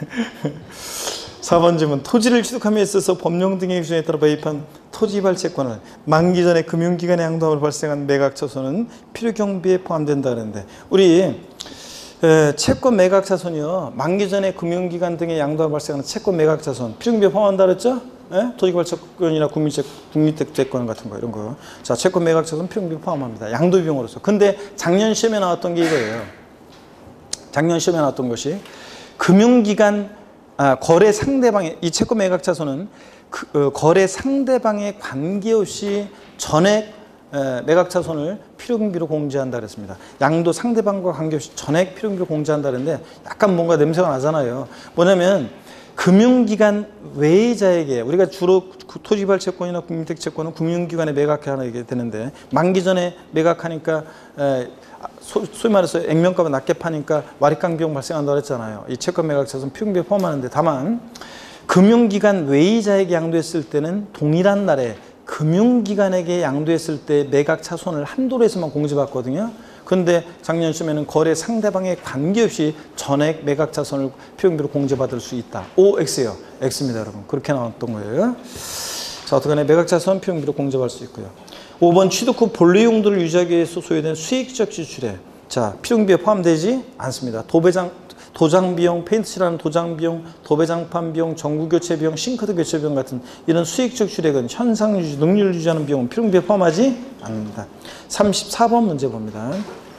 사 번 질문. 토지를 취득함에 있어서 법령 등의 기준에 따라 배입한 토지 발채권을 만기 전에 금융기관에 양도함으로 발생한 매각차손은 필요경비에 포함된다 그랬는데 우리 에, 채권 매각차손이요. 만기 전에 금융기관 등의 양도함으로 발생하는 채권 매각차손 필요경비에 포함한다 그랬죠? 예? 토지발채권이나 국민채, 국민택채권 같은 거 이런 거. 자, 채권 매각차손 필요경비 포함합니다. 양도비용으로서. 근데 작년 시험에 나왔던 게 이거예요. 작년 시험에 나왔던 것이 금융기관 아, 거래 상대방의 이 채권 매각차손은 그, 어, 거래 상대방에 관계없이 전액 에, 매각차손을 필요경비로 공제한다 그랬습니다. 양도 상대방과 관계없이 전액 필요경비로 공제한다 그랬는데 약간 뭔가 냄새가 나잖아요. 뭐냐면 금융기관 외자에게 우리가 주로 토지발채권이나 국민택채권은 금융기관에 매각하게 되는데 만기 전에 매각하니까 에, 소, 소위 말해서 액면가가 낮게 파니까 와리강 비용 발생한다고 그랬잖아요. 이 채권 매각차손 필요경비에 포함하는데 다만 금융기관 외자에게 양도했을 때는 동일한 날에 금융기관에게 양도했을 때 매각차손을 한도로 해서만 공제받거든요. 근데 작년 시험에는 거래 상대방에 관계없이 전액 매각 자산을 필요경비로 공제받을 수 있다. O, X예요. X입니다, 여러분. 그렇게 나왔던 거예요. 자, 어떻게 매각 자산 필요경비로 공제받을 수 있고요. 오 번 취득 후 본래 용도를 유지하기 위해서 소요된 수익적 지출에 자, 필요경비에 포함되지 않습니다. 도배장 도장 비용, 페인트 칠하는 도장 비용, 도배장판 비용, 전구 교체 비용, 싱크대 교체 비용 같은 이런 수익적 출액은 현상 유지, 능률 유지하는 비용은 필요경비에 포함하지 않습니다. 삼십사 번 문제 봅니다.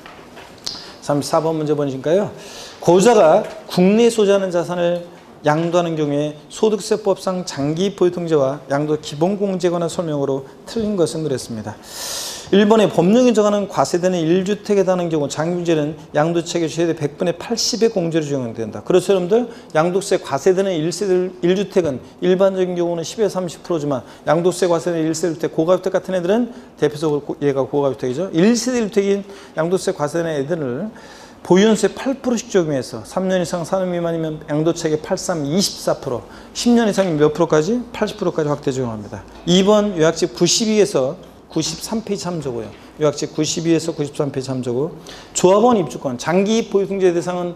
삼십사 번 문제 보니까요. 고자가 국내에 소지하는 자산을 양도하는 경우에 소득세법상 장기 보유 통제와 양도 기본공제에 관한 설명으로 틀린 것은 그랬습니다. 일 번에 법령이 정하는 과세되는 일 주택에 달하는 경우 장기공제는 양도세액의 최대 백 분의 팔십의 공제로 적용된다. 그래서 여러분들 양도세 과세되는 일 세대 일 주택은 일반적인 경우는 십에서 삼십 퍼센트지만 양도세 과세되는 일 세대 주택, 고가주택 같은 애들은 대표적으로 얘가 고가주택이죠. 일 세대 주택인 양도세 과세되는 애들을 보유연수에 팔 퍼센트씩 적용해서 삼 년 이상 사 년 미만이면 양도차익의 팔, 삼, 이십사 퍼센트, 십 년 이상이면 몇 프로까지? 팔십 퍼센트까지 확대 적용합니다. 이 번 요약집 구십이에서 구십삼 페이지 참조고요. 요약집 구십이에서 구십삼 페이지 참조고 조합원 입주권, 장기 보유등재 대상은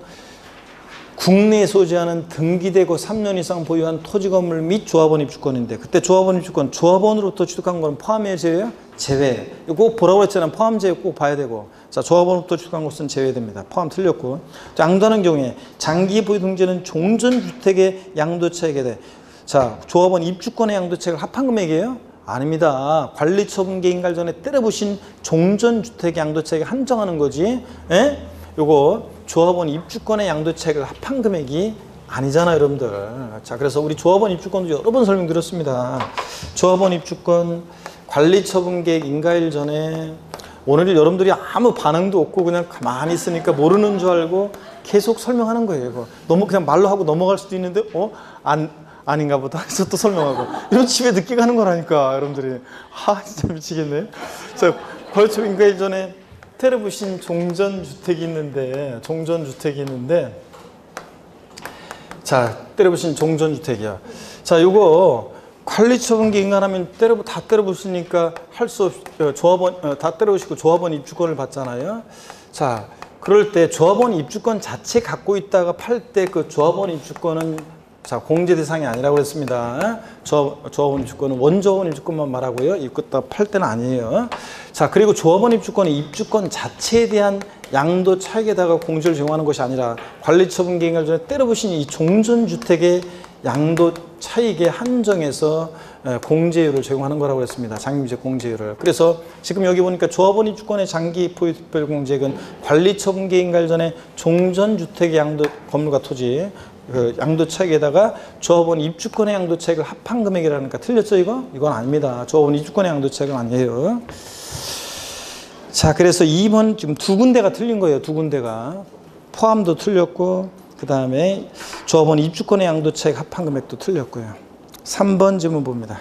국내에 소지하는 등기되고 삼 년 이상 보유한 토지 건물 및 조합원 입주권인데 그때 조합원 입주권, 조합원으로부터 취득한 건 포함이에요, 제외예요? 제외. 이거 꼭 보라고 했잖아요. 포함 제외 꼭 봐야 되고. 자, 조합원으로부터 취득한 것은 제외됩니다. 포함 틀렸고. 양도하는 경우에 장기 보유 등재는 종전주택의 양도차익에 대해 자, 조합원 입주권의 양도차익을 합한 금액이에요? 아닙니다. 관리처분계 인가를 전에 때려부신 종전주택의 양도차익을 한정하는 거지. 예? 요거 조합원 입주권의 양도차익을 합한 금액이 아니잖아요, 여러분들. 자, 그래서 우리 조합원 입주권도 여러 번 설명드렸습니다. 조합원 입주권 관리처분계획 인가일 전에 오늘 여러분들이 아무 반응도 없고 그냥 가만히 있으니까 모르는 줄 알고 계속 설명하는 거예요. 이거. 너무 그냥 말로 하고 넘어갈 수도 있는데 어? 안 아닌가 보다 해서 또 설명하고 이런 집에 늦게 가는 거라니까 여러분들이. 아 진짜 미치겠네. 자, 관리처분 인가일 전에 때려부신 종전주택이 있는데 종전주택이 있는데 자, 때려부신 종전주택이야. 자, 요거 관리처분계 인가하면 때려 다 때려부시니까 할 수 없이 조합원 어, 다 때려부시고 조합원 입주권을 받잖아요. 자, 그럴 때 조합원 입주권 자체 갖고 있다가 팔 때 그 조합원 입주권은 자, 공제 대상이 아니라고 그랬습니다. 조, 조합원 입주권은 원조합원 입주권만 말하고요. 이것도 팔 때는 아니에요. 자, 그리고 조합원 입주권은 입주권 자체에 대한 양도 차익에다가 공제를 적용하는 것이 아니라 관리처분계 인가를 전에 때려부신 이 종전주택의 양도 차익에 한정해서 공제율을 적용하는 거라고 했습니다. 장기임대 공제율을. 그래서 지금 여기 보니까 조합원 입주권의 장기 포유 특별 공제액은 관리처분계 인가를 전에 종전주택의 양도 건물과 토지 그 양도 차익에다가 조합원 입주권의 양도 차익을 합한 금액이라니까 틀렸죠, 이거? 이건 아닙니다. 조합원 입주권의 양도 차익은 아니에요. 자, 그래서 이 번 지금 두 군데가 틀린 거예요. 두 군데가. 포함도 틀렸고 그 다음에 조합원 입주권의 양도 차익 합한 금액도 틀렸고요. 삼 번 질문 봅니다.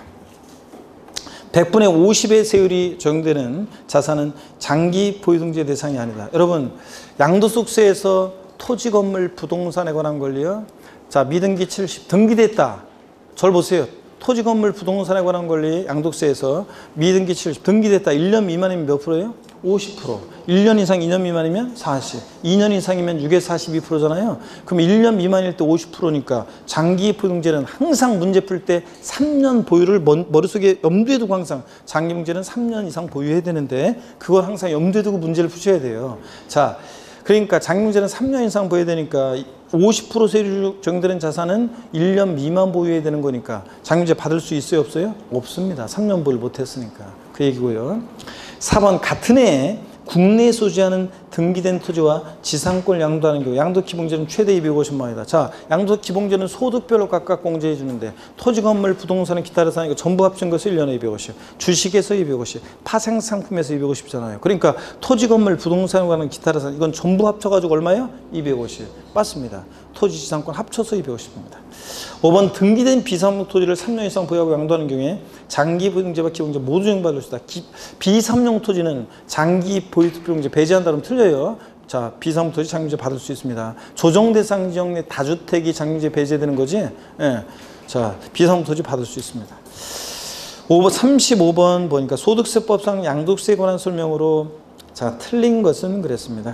백 분의 오십의 세율이 적용되는 자산은 장기 보유등재 대상이 아니다. 여러분, 양도소득세에서 토지, 건물, 부동산에 관한 권리요. 자, 미등기 칠십, 등기됐다. 절 보세요. 토지, 건물, 부동산에 관한 권리 양도세에서 미등기 칠십, 등기됐다. 일 년 미만이면 몇 프로예요? 오십 퍼센트. 일 년 이상 이 년 미만이면 사십. 이 년 이상이면 육에서 사십이 퍼센트잖아요. 그럼 일 년 미만일 때 오십 퍼센트니까 장기 보유등재는 항상 문제 풀 때 삼 년 보유를 머릿속에 염두에 두고 항상 장기 문제는 삼 년 이상 보유해야 되는데 그걸 항상 염두에 두고 문제를 푸셔야 돼요. 자, 그러니까 장기문제는 삼 년 이상 보여야 되니까 오십 퍼센트 세율 적용되는 자산은 일 년 미만 보유해야 되는 거니까 장기문제 받을 수 있어요, 없어요? 없습니다. 삼 년 보유를 못했으니까. 그 얘기고요. 사 번 같은 해에 국내에 소지하는 등기된 토지와 지상권을 양도하는 경우 양도기본공제는 최대 이백오십만 원이다. 자, 양도기본공제는 소득별로 각각 공제해 주는데 토지, 건물, 부동산은 기타 자산이고 전부 합친 것을 일 년에 이백오십, 주식에서 이백오십, 파생상품에서 이백오십잖아요. 그러니까 토지, 건물, 부동산에 관한 기타 자산 이건 전부 합쳐가지고 얼마예요? 이백오십. 맞습니다. 토지, 지상권 합쳐서 이백오십입니다. 오 번 등기된 비상목 토지를 삼 년 이상 보유하고 양도하는 경우에 장기 보유등재와 기본공제 모두 적용받을 수 있다. 비삼용 토지는 장기 보유특별공제 배제한다면 틀려요. 자, 비상목 토지 장기문제 받을 수 있습니다. 조정 대상 지역 내 다주택이 장기문제 배제되는 거지. 예. 자, 비상목 토지 받을 수 있습니다. 오 번, 삼십오 번 보니까 소득세법상 양도세에 관한 설명으로 자, 틀린 것은 그랬습니다.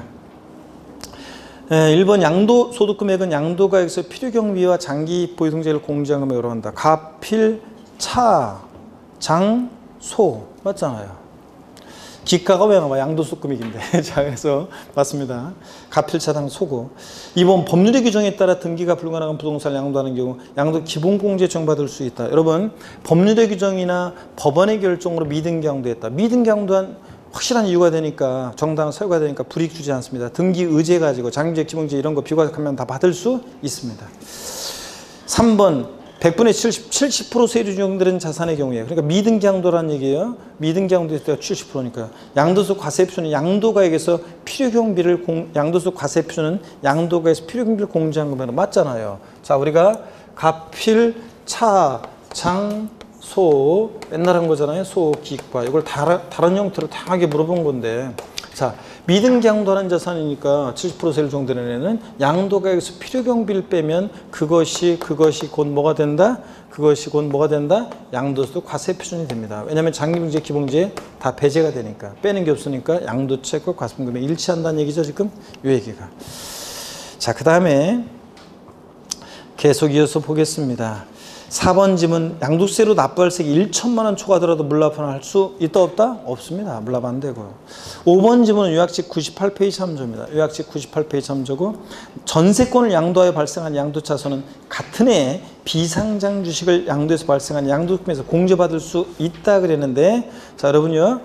예, 일 번 양도 소득금액은 양도가액에서 필요경비와 장기 보유통제를 공제한 금액으로 한다. 가필, 차, 장, 소 맞잖아요. 기가가 왜 나와? 양도소득금액인데. 자, 그래서 맞습니다. 가필, 차장, 소고. 이 번 법률의 규정에 따라 등기가 불가능한 부동산을 양도하는 경우 양도 기본공제 정받을 수 있다. 여러분, 법률의 규정이나 법원의 결정으로 미등기 양도했다. 미등기 양도한 확실한 이유가 되니까, 정당한 사유가 되니까 불이익 주지 않습니다. 등기 의제 가지고 장기제, 기본제 이런 거 비과세하면 다 받을 수 있습니다. 삼 번 백분의 칠십, 칠십 퍼센트 세율이 적용되는 자산의 경우에, 그러니까 미등기 양도라는 얘기예요. 미등기 양도의 때가 칠십 퍼센트니까 양도소 과세표는 양도가액에서 필요경비를 공, 양도소 과세표는 양도가액에서 필요경비를 공제한 거면 맞잖아요. 자, 우리가 가필, 차, 장, 소 맨날 한 거잖아요. 소, 기과 이걸 다른, 다른 형태로 다양하게 물어본 건데, 자, 미등기 양도하는 자산이니까 칠십 퍼센트 세율 적용되는 애는 양도가액에서 필요경비를 빼면 그것이 그것이 곧 뭐가 된다? 그것이 곧 뭐가 된다? 양도소득 과세표준이 됩니다. 왜냐하면 장기공제, 기본제 다 배제가 되니까, 빼는 게 없으니까 양도책과 과세금액이 일치한다는 얘기죠. 지금 이 얘기가. 자, 그 다음에 계속 이어서 보겠습니다. 사 번 지문 양도세로 납부할 세액이 천만 원 초과하더라도 물납환을 할 수 있다 없다? 없습니다. 물납 안 되고요. 오 번 지문은 요약식 구십팔 페이지 참조입니다. 요약식 구십팔 페이지 참조고, 전세권을 양도하여 발생한 양도차손은 같은 해에 비상장 주식을 양도해서 발생한 양도금에서 공제받을 수 있다 그랬는데, 자, 여러분요,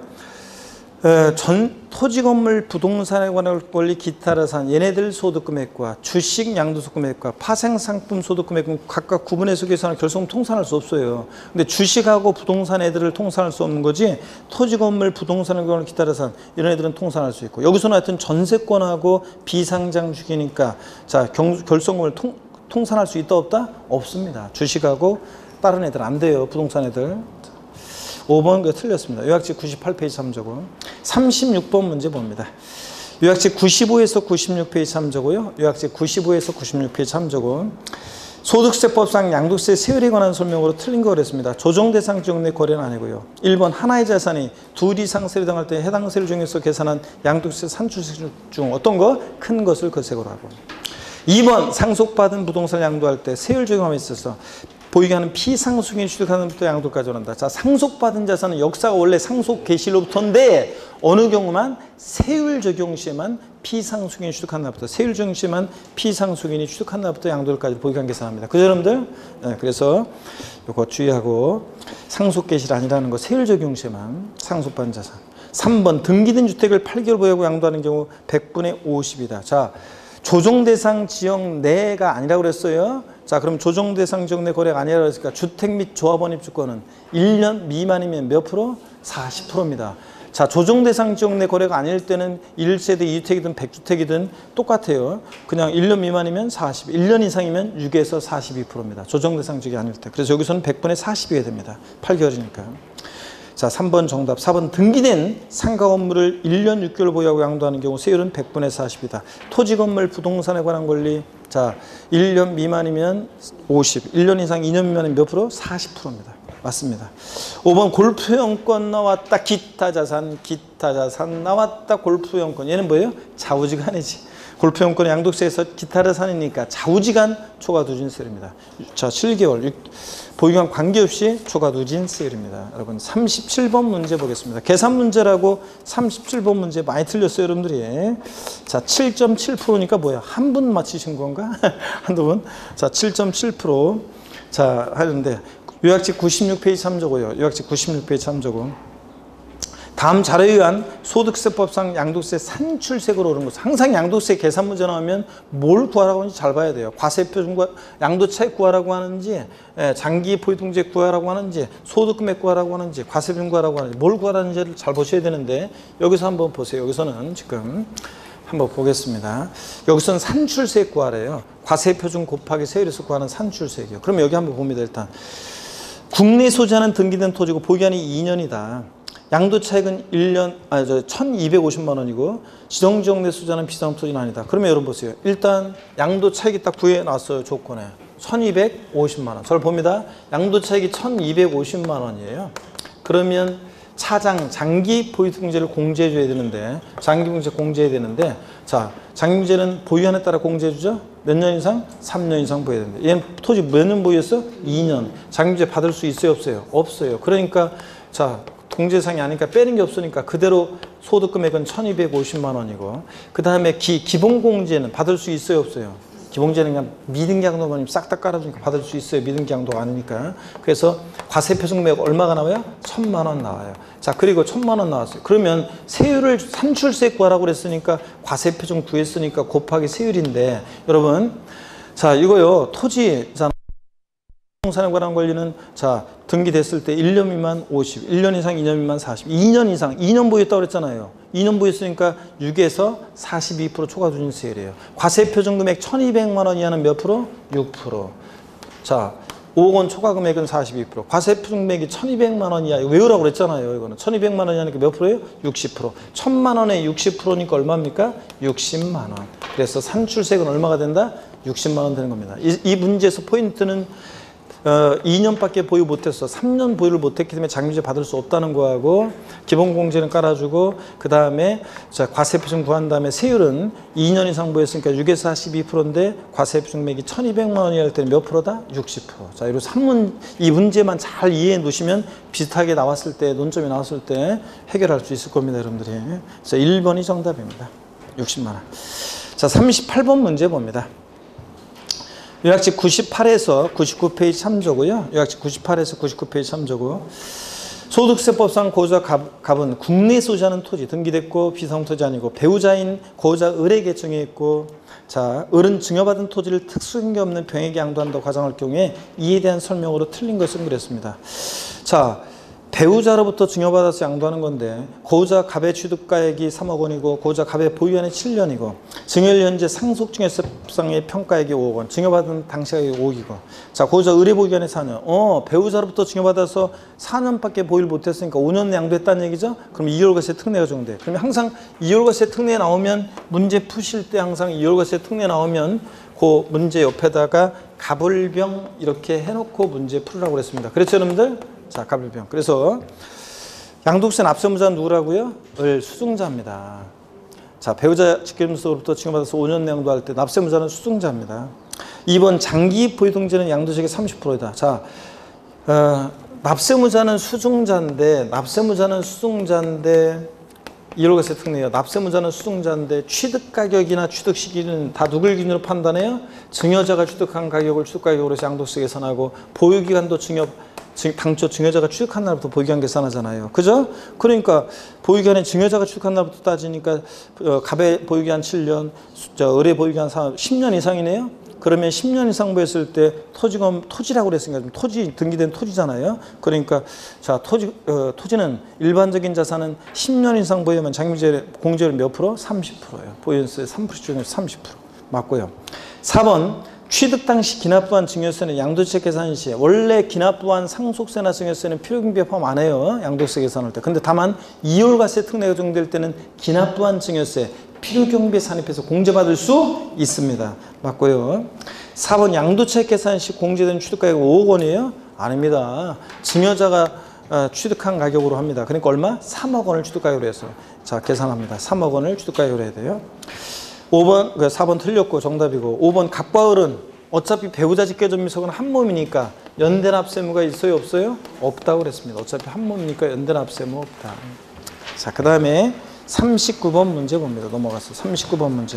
에, 전 토지 건물 부동산에 관한 권리 기타 자산 얘네들 소득금액과 주식 양도소득금액과 파생상품 소득금액은 각각 구분해서 계산하는 결손 통산할 수 없어요. 근데 주식하고 부동산 애들을 통산할 수 없는 거지, 토지 건물 부동산에 관한 기타 자산 이런 애들은 통산할 수 있고, 여기서는 하여튼 전세권하고 비상장 주식이니까, 자, 경, 결손금을 통, 통산할 수 있다 없다? 없습니다. 주식하고 다른 애들 안 돼요. 부동산 애들. 오 번 그 틀렸습니다. 요약집 구십팔 페이지 참조고, 삼십육 번 문제 봅니다. 요약집 구십오에서 구십육 페이지 참조고요. 요약집 구십오에서 구십육 페이지 참조고, 소득세법상 양도세 세율에 관한 설명으로 틀린 거 그랬습니다. 조정대상 지역 내 거래는 아니고요. 일 번 하나의 자산이 둘 이상 세를 당할 때 해당 세를 중에서 계산한 양도세 산출세 중 어떤 거? 큰 것을 거세로 하고. 이 번 상속받은 부동산을 양도할 때 세율 적용함에 있어서 보이게 하는 피상속인이 취득하는 부터 양도까지 원한다. 자, 상속받은 자산은 역사가 원래 상속 개시로부터인데 어느 경우만 세율 적용 시에만 피상속인이 취득한 날부터, 세율 적용 시에만 피상속인이 취득한 날부터 양도까지 보이게 계산합니다. 그죠, 여러분들? 네, 그래서 이거 주의하고, 상속 개시가 아니라는 거 세율 적용 시에만 상속받은 자산. 삼 번 등기된 주택을 팔 개월 보유하고 양도하는 경우 백분의 오십이다. 자, 조정대상 지역 내가 아니라고 그랬어요. 자, 그럼 조정대상 지역 내 거래가 아니라고 했으니까 주택 및 조합원 입주권은 일 년 미만이면 몇 프로? 사십 퍼센트입니다. 자, 조정대상 지역 내 거래가 아닐 때는 일 세대 이 주택이든 백 주택이든 똑같아요. 그냥 일 년 미만이면 사십, 일 년 이상이면 육에서 사십이 퍼센트입니다. 조정대상 지역이 아닐 때. 그래서 여기서는 백분의 사십이 됩니다. 팔 개월이니까. 자, 삼 번 정답. 사 번 등기된 상가 건물을 일 년 육 개월 보유하고 양도하는 경우 세율은 백분의 사십이다. 토지 건물 부동산에 관한 권리, 자, 일 년 미만이면 오십, 일 년 이상 이 년 미만이면 몇 프로? 사십 퍼센트입니다. 맞습니다. 오 번 골프영권 나왔다. 기타 자산, 기타 자산 나왔다. 골프영권. 얘는 뭐예요? 좌우지간이지. 골프영권은 양도세에서 기타 자산이니까 좌우지간 초과 누진 세율입니다. 자, 칠 개월. 보유기간 관계없이 초과 누진 세율입니다. 여러분, 삼십칠 번 문제 보겠습니다. 계산 문제라고 삼십칠 번 문제 많이 틀렸어요, 여러분들이. 자, 칠 점 칠 퍼센트니까 뭐야? 한 분 맞히신 건가? 한두 분? 자, 칠 점 칠 퍼센트. 자, 하는데, 요약집 구십육 페이지 참조고요. 요약집 구십육 페이지 참조고. 다음 자료에 의한 소득세법상 양도세 산출세액으로 오른 것. 항상 양도세 계산 문제 나오면 뭘 구하라고 하는지 잘 봐야 돼요. 과세표준과 양도차익 구하라고 하는지, 장기 포유통제 구하라고 하는지, 소득금액 구하라고 하는지, 과세표준 구하라고 하는지, 뭘 구하라는지를 잘 보셔야 되는데, 여기서 한번 보세요. 여기서는 지금 한번 보겠습니다. 여기서는 산출세액 구하래요. 과세표준 곱하기 세율에서 구하는 산출세액이요. 그럼 여기 한번 봅니다. 일단 국내 소지하는 등기된 토지고 보유기간이 이 년이다. 양도차익은 일 년, 아니, 저, 천이백오십만 원이고, 지정지역 내 소지하는 비상업 토지는 아니다. 그러면 여러분 보세요. 일단, 양도차익이 딱 구해놨어요. 조건에. 천이백오십만 원. 저를 봅니다. 양도차익이 천이백오십만 원이에요. 그러면 차장 장기 보유통제를 공제해 줘야 되는데 장기 공제 공제해야 되는데 자 장기공제는 보유한에 따라 공제해 주죠. 몇 년 이상? 삼 년 이상 보여야 되는데 얘는 토지 몇 년 보유했어? 이 년. 장기공제 받을 수 있어요 없어요? 없어요. 그러니까 자 공제상이 아니니까 빼는 게 없으니까 그대로 소득 금액은 천이백오십만 원이고 그 다음에 기본공제는 받을 수 있어요 없어요? 기본공제는 그냥 미등기양도만 싹 다 깔아주니까 받을 수 있어요. 미등기양도가 아니니까. 그래서 과세표준금액 얼마가 나와요? 천만 원 나와요. 자 그리고 천만 원 나왔어요. 그러면 세율을 산출세 구하라고 그랬으니까 과세표준 구했으니까 곱하기 세율인데 여러분 자 이거요 토지잖아. 부동산에 관한 권리는 자 등기됐을 때 일 년 미만 오십, 일 년 이상 이 년 미만 사십, 이 년 이상 이 년 보유했다고 그랬잖아요. 이 년 보유했으니까 육에서 사십이 퍼센트 초과 누진세율이에요. 과세표준금액 천이백만 원 이하는 몇 프로? 육 퍼센트. 자 오억 원 초과 금액은 사십이 퍼센트. 과세표준금액이 천이백만 원 이하 외우라고 그랬잖아요. 이거는 천이백만 원 이하니까 몇 프로예요? 육십 퍼센트. 천만 원에 육십 퍼센트니까 얼마입니까? 육십만 원. 그래서 산출세액은 얼마가 된다? 육십만 원 되는 겁니다. 이, 이 문제에서 포인트는 어, 이 년밖에 보유 못했어. 삼 년 보유를 못했기 때문에 장기공제 받을 수 없다는 거하고 기본공제는 깔아주고 그 다음에 자 과세표준 구한 다음에 세율은 이 년 이상 보유했으니까 육에서 사십이 퍼센트인데 과세표준금액이 천이백만 원이 할 때는 몇 프로다? 육십 퍼센트. 자, 이로 삼 문, 이 문제만 잘 이해해 놓으시면 비슷하게 나왔을 때 논점이 나왔을 때 해결할 수 있을 겁니다, 여러분들이. 그래서 일 번이 정답입니다. 육십만 원. 자, 삼십팔 번 문제 봅니다. 요약집 구십팔에서 구십구 페이지 참조고요. 요약집 구십팔에서 구십구 페이지 참조고 소득세법상 고자 갑은 국내 소유하는 토지 등기됐고 비상토지 아니고 배우자인 고자 을에게 증여했고 자 을은 증여받은 토지를 특수관계 없는 병에게 양도한다고 가정할 경우에 이에 대한 설명으로 틀린 것은 그랬습니다. 자 배우자로부터 증여받아서 양도하는 건데 고자 갑의 취득가액이 삼억 원이고 고자 갑의 보유한이 칠 년이고 증여일 현재 상속증여세법상의 평가액이 오억 원 증여받은 당시가액이 오억이고 자 고자 을의 보유한이 사 년 어 배우자로부터 증여받아서 사 년밖에 보유를 못했으니까 오 년 양도했다는 얘기죠. 그럼 이월과세 특례가 적용돼. 그러면 항상 이월과세 특례 나오면 문제 푸실 때 항상 이월과세 특례 나오면 그 문제 옆에다가 갑을병 이렇게 해놓고 문제 풀으라고 그랬습니다. 그렇죠 여러분들? 자, 갑을병. 그래서 양도세는 앞세무자는 누구라고요? 을 수증자입니다. 자, 배우자 직계점수로부터 증여받아서 오 년 양도할 때 납세무자는 수증자입니다. 이 번 장기 보유통제는 양도세액의 삼십 퍼센트이다. 자, 어, 납세무자는 수증자인데 납세무자는 수증자인데 이월과세 특례요. 납세무자는 수증자인데 취득가격이나 취득시기는 다 누굴 기준으로 판단해요? 증여자가 취득한 가격을 취득가격으로 해서 양도세 계산하고 보유기간도 증여 당초 증여자가 취득한 날부터 보유기간 계산하잖아요. 그죠? 그러니까 보유기간에 증여자가 취득한 날부터 따지니까 어, 갑의 보유기간 칠 년, 저 을의 보유기간 십 년 이상이네요. 그러면 십 년 이상 보였을 때 토지금 토지라고 그랬으니까 토지 등기된 토지잖아요. 그러니까 자 토지 어, 토지는 일반적인 자산은 십 년 이상 보유하면 장기공제 공제율 몇 프로? 삼십 퍼센트예요. 보유세 삼 퍼센트 중에 삼십 퍼센트 맞고요. 사 번 취득 당시 기납부한 증여세는 양도세 계산 시 원래 기납부한 상속세나 증여세는 필요경비에 포함 안 해요. 양도세 계산할 때. 근데 다만 이월과세 특례가 적용될 때는 기납부한 증여세 필요경비에 산입해서 공제받을 수 있습니다. 맞고요. 사 번 양도세 계산 시 공제된 취득가액 오억 원이에요? 아닙니다. 증여자가 취득한 가격으로 합니다. 그러니까 얼마? 삼억 원을 취득가격으로 해서 자 계산합니다. 삼억 원을 취득가격으로 해야 돼요. 오 번, 사 번 틀렸고 정답이고 오 번 갑과 을은 어차피 배우자 직계점유석은 한 몸이니까 연대납세무가 있어요 없어요? 없다고 그랬습니다. 어차피 한 몸이니까 연대납세무 없다. 자, 그 다음에 삼십구 번 문제 봅니다. 넘어가서 삼십구 번 문제.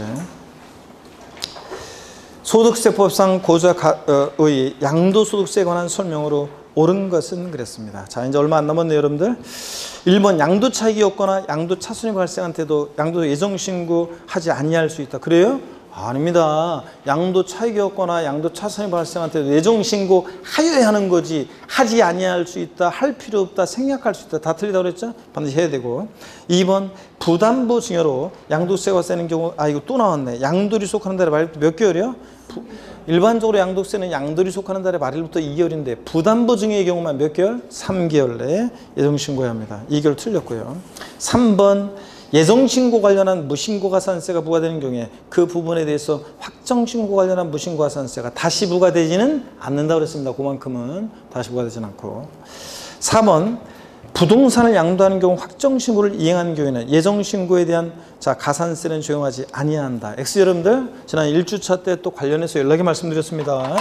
소득세법상 고자의 양도소득세에 관한 설명으로 옳은 것은 그랬습니다. 자, 이제 얼마 안 남았네요, 여러분들. 일 번 양도 차익이 없거나 양도 차손이 발생한 때도 양도 예정 신고하지 아니할 수 있다. 그래요? 아닙니다. 양도 차익이 없거나 양도 차손이 발생한 때도 예정 신고 하여야 하는 거지 하지 아니할 수 있다, 할 필요 없다, 생략할 수 있다. 다 틀리다고 그랬죠? 반드시 해야 되고. 이 번 부담부 증여로 양도세가 세는 경우 아 이거 또 나왔네. 양도리 속하는 달에 말일부터 몇 개월이요? 부, 일반적으로 양도세는 양도리 속하는 달에 말일부터 이 개월인데 부담부 증여의 경우만 몇 개월? 삼 개월 내에 예정신고해야 합니다. 이 개월 틀렸고요. 삼 번 예정신고 관련한 무신고가산세가 부과되는 경우에 그 부분에 대해서 확정신고 관련한 무신고가산세가 다시 부과되지는 않는다고 그랬습니다. 그만큼은 다시 부과되지는 않고. 사 번 부동산을 양도하는 경우 확정신고를 이행하는 경우에는 예정신고에 대한 자 가산세는 적용하지 아니한다. X 여러분들 지난 일 주차 때 또 관련해서 연락에 말씀드렸습니다.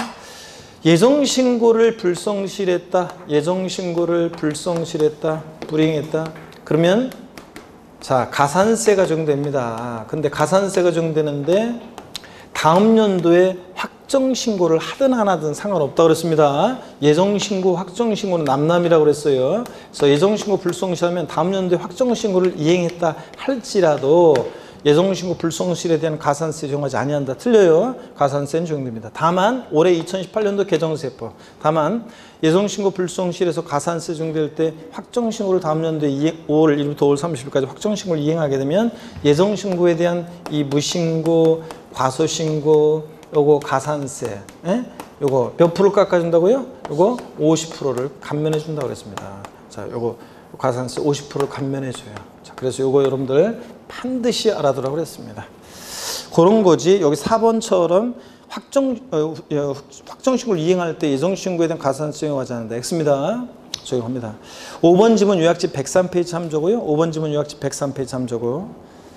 예정신고를 불성실했다. 예정신고를 불성실했다. 불이행했다. 그러면 자 가산세가 적용됩니다. 근데 가산세가 적용되는데 다음 연도에 확정신고를 하든 안 하든 상관없다고 그랬습니다. 예정신고, 확정신고는 남남이라고 그랬어요. 그래서 예정신고 불성실하면 다음 연도에 확정신고를 이행했다 할지라도 예정신고 불성실에 대한 가산세 적용하지 아니한다. 틀려요. 가산세는 적용됩니다. 다만 올해 이천십팔 년도 개정세법. 다만 예정신고 불성실에서 가산세 적용될 때 확정신고를 다음 연도에 이행, 오월 일일부터 오월 삼십일까지 확정신고를 이행하게 되면 예정신고에 대한 이 무신고, 과소신고, 요거 가산세, 예? 요거 몇 프로 깎아준다고요? 요거 오십 퍼센트를 감면해 준다고 그랬습니다. 자, 요거 가산세 오십 퍼센트를 감면해 줘요. 자, 그래서 요거 여러분들 반드시 알아두라고 그랬습니다. 그런 거지. 여기 사 번처럼 확정, 어, 확정신고를 이행할 때 예정신고에 대한 가산세 적용하지 않는다. X입니다. 적용합니다. 오 번 지문 요약집 백삼 페이지 참조고요. 오 번 지문 요약집 백삼 페이지 참조고.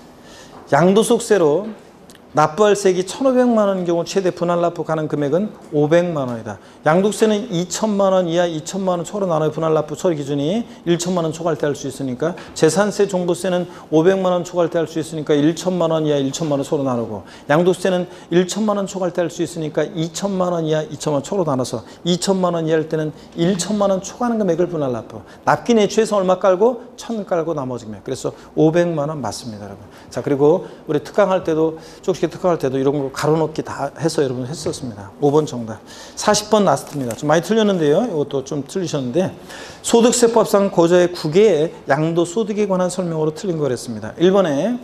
양도소득세로 납부할 세액이 천오백만 원인 경우 최대 분할 납부 가능 금액은 오백만 원이다. 양도세는 이천만 원 이하 이천만 원 초로 나눠 분할 납부 처리 기준이 천만 원 초과할 때 할 수 있으니까 재산세 종부세는 오백만 원 초과할 때 할 수 있으니까 천만 원 이하 천만 원 초로 나누고 양도세는 천만 원 초과할 때 할 수 있으니까 이천만 원 이하 이천만 원 초로 나눠서 이천만 원 이하일 때는 천만 원 초과하는 금액을 분할 납부. 납기 내추에서 얼마 깔고 천 깔고 나머지 금액. 그래서 오백만 원 맞습니다, 여러분. 자, 그리고 우리 특강할 때도 쭉 특강할 때도 이런 거 가로놓기 다 해서 여러분 했었습니다. 오 번 정답. 사십 번 라스트입니다. 좀 많이 틀렸는데요. 이것도 좀 틀리셨는데 소득세법상 고자의 국외의 양도소득에 관한 설명으로 틀린 거랬습니다. 일 번에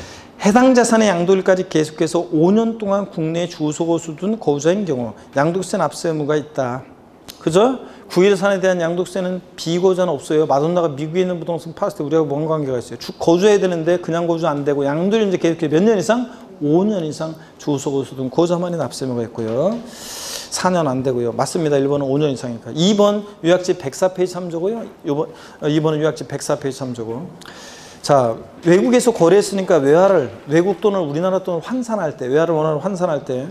해당 자산의 양도일까지 계속해서 오 년 동안 국내 주소고수 둔 거주자인 경우 양도세 납세 의무가 있다. 그죠? 국외산에 대한 양도세는 비거주자는 없어요. 마돈나가 미국에 있는 부동산 팔았을 때 우리하고 뭔 관계가 있어요? 주, 거주해야 되는데 그냥 거주 안 되고 양도를 이제 계속 몇 년 이상? 오 년 이상 주소고수 등 거주자만이 납세 의무가 있고요. 사 년 안 되고요. 맞습니다. 일 번은 오 년 이상이니까. 이 번 요약집 백사 페이지 참조고요. 이 번은 요약집 백사 페이지 참조고. 자, 외국에서 거래했으니까 외화를 외국 돈을 우리나라 돈을 환산할 때 외화를 원화로 환산할 때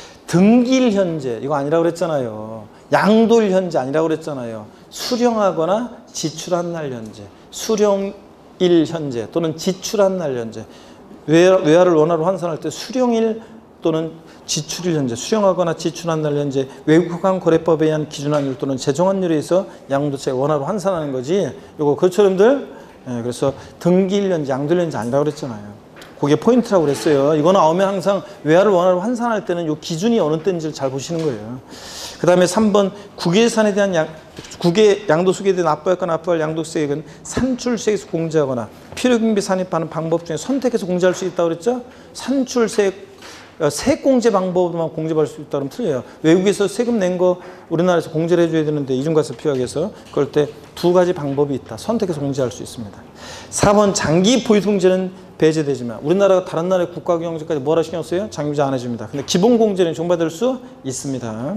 등기일 현재 이거 아니라고 그랬잖아요. 양도일 현재 아니라고 그랬잖아요. 수령하거나 지출한 날 현재, 수령일 현재 또는 지출한 날 현재. 외화, 외화를 원화로 환산할 때 수령일 또는 지출일 현재, 수령하거나 지출한 날 현재 외국환 거래법에 의한 기준환율 또는 제정환율에 의해서 양도세 원화로 환산하는 거지. 이거 그렇죠, 여러분들? 예, 그래서 등기일 현재, 양도일 현재 아니라고 그랬잖아요. 그게 포인트라고 그랬어요. 이거 나오면 항상 외화를 원화로 환산할 때는 이 기준이 어느 때인지를 잘 보시는 거예요. 그 다음에 삼 번 국외산에 대한 양, 국외 양도소득에 대해 납부할거나 납부할 양도세액은 산출세에서 공제하거나 필요경비 산입하는 방법 중에 선택해서 공제할 수 있다고 그랬죠? 산출세액 세액공제 방법으로만 공제받을 수 있다 그러면 틀려요. 외국에서 세금 낸 거 우리나라에서 공제를 해줘야 되는데 이중과세 피하기 위해서 그럴 때 두 가지 방법이 있다. 선택해서 공제할 수 있습니다. 사 번 장기 보유공제는 배제되지만 우리나라가 다른 나라의 국가경제까지 뭐라 신경 써요? 장기보장 안 해줍니다. 근데 기본공제는 종받을 수 있습니다.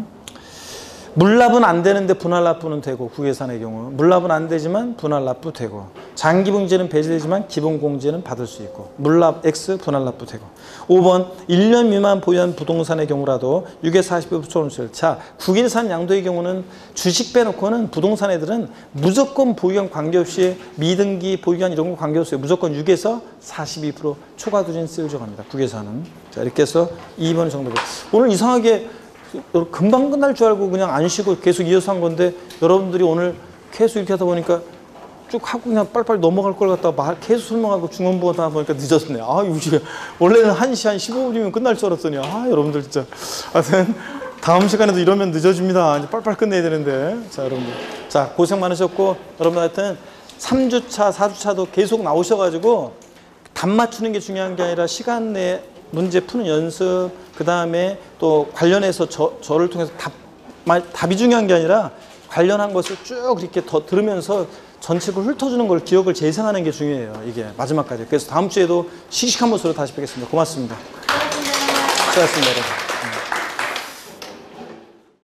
물납은 안 되는데 분할 납부는 되고 국외산의 경우 물납은 안 되지만 분할 납부 되고 장기공제는 배제되지만 기본공제는 받을 수 있고 물납 X 분할 납부 되고 오 번 일 년 미만 보유한 부동산의 경우라도 육에 사십오 퍼센트 자 국외산 양도의 경우는 주식 빼놓고는 부동산 애들은 무조건 보유한 관계없이 미등기 보유한 이런 거 관계없어요. 무조건 육에서 사십이 퍼센트 초과투자세를 적합니다. 국외산은. 자 이렇게 해서 이 번 정도. 오늘 이상하게 금방 끝날 줄 알고 그냥 안 쉬고 계속 이어서 한 건데 여러분들이 오늘 계속 이렇게 하다 보니까 쭉 하고 그냥 빨리빨리 넘어갈 걸 갖다가 말 계속 설명하고 중원부가 다 보니까 늦었네요. 아, 우리가 원래는 한 시 한 십오 분이면 끝날 줄 알았더니 아, 여러분들 진짜. 하여튼 다음 시간에도 이러면 늦어집니다. 이제 빨리빨리 끝내야 되는데. 자, 여러분들. 자, 고생 많으셨고 여러분 하여튼 삼 주차, 사 주차도 계속 나오셔가지고 답 맞추는 게 중요한 게 아니라 시간 내에 문제 푸는 연습, 그 다음에 또 관련해서 저, 저를 통해서 답, 답이 중요한 게 아니라 관련한 것을 쭉 이렇게 더 들으면서 전체를 훑어주는 걸 기억을 재생하는 게 중요해요. 이게 마지막까지. 그래서 다음 주에도 씩씩한 모습으로 다시 뵙겠습니다. 고맙습니다. 수고하셨습니다, 여러분.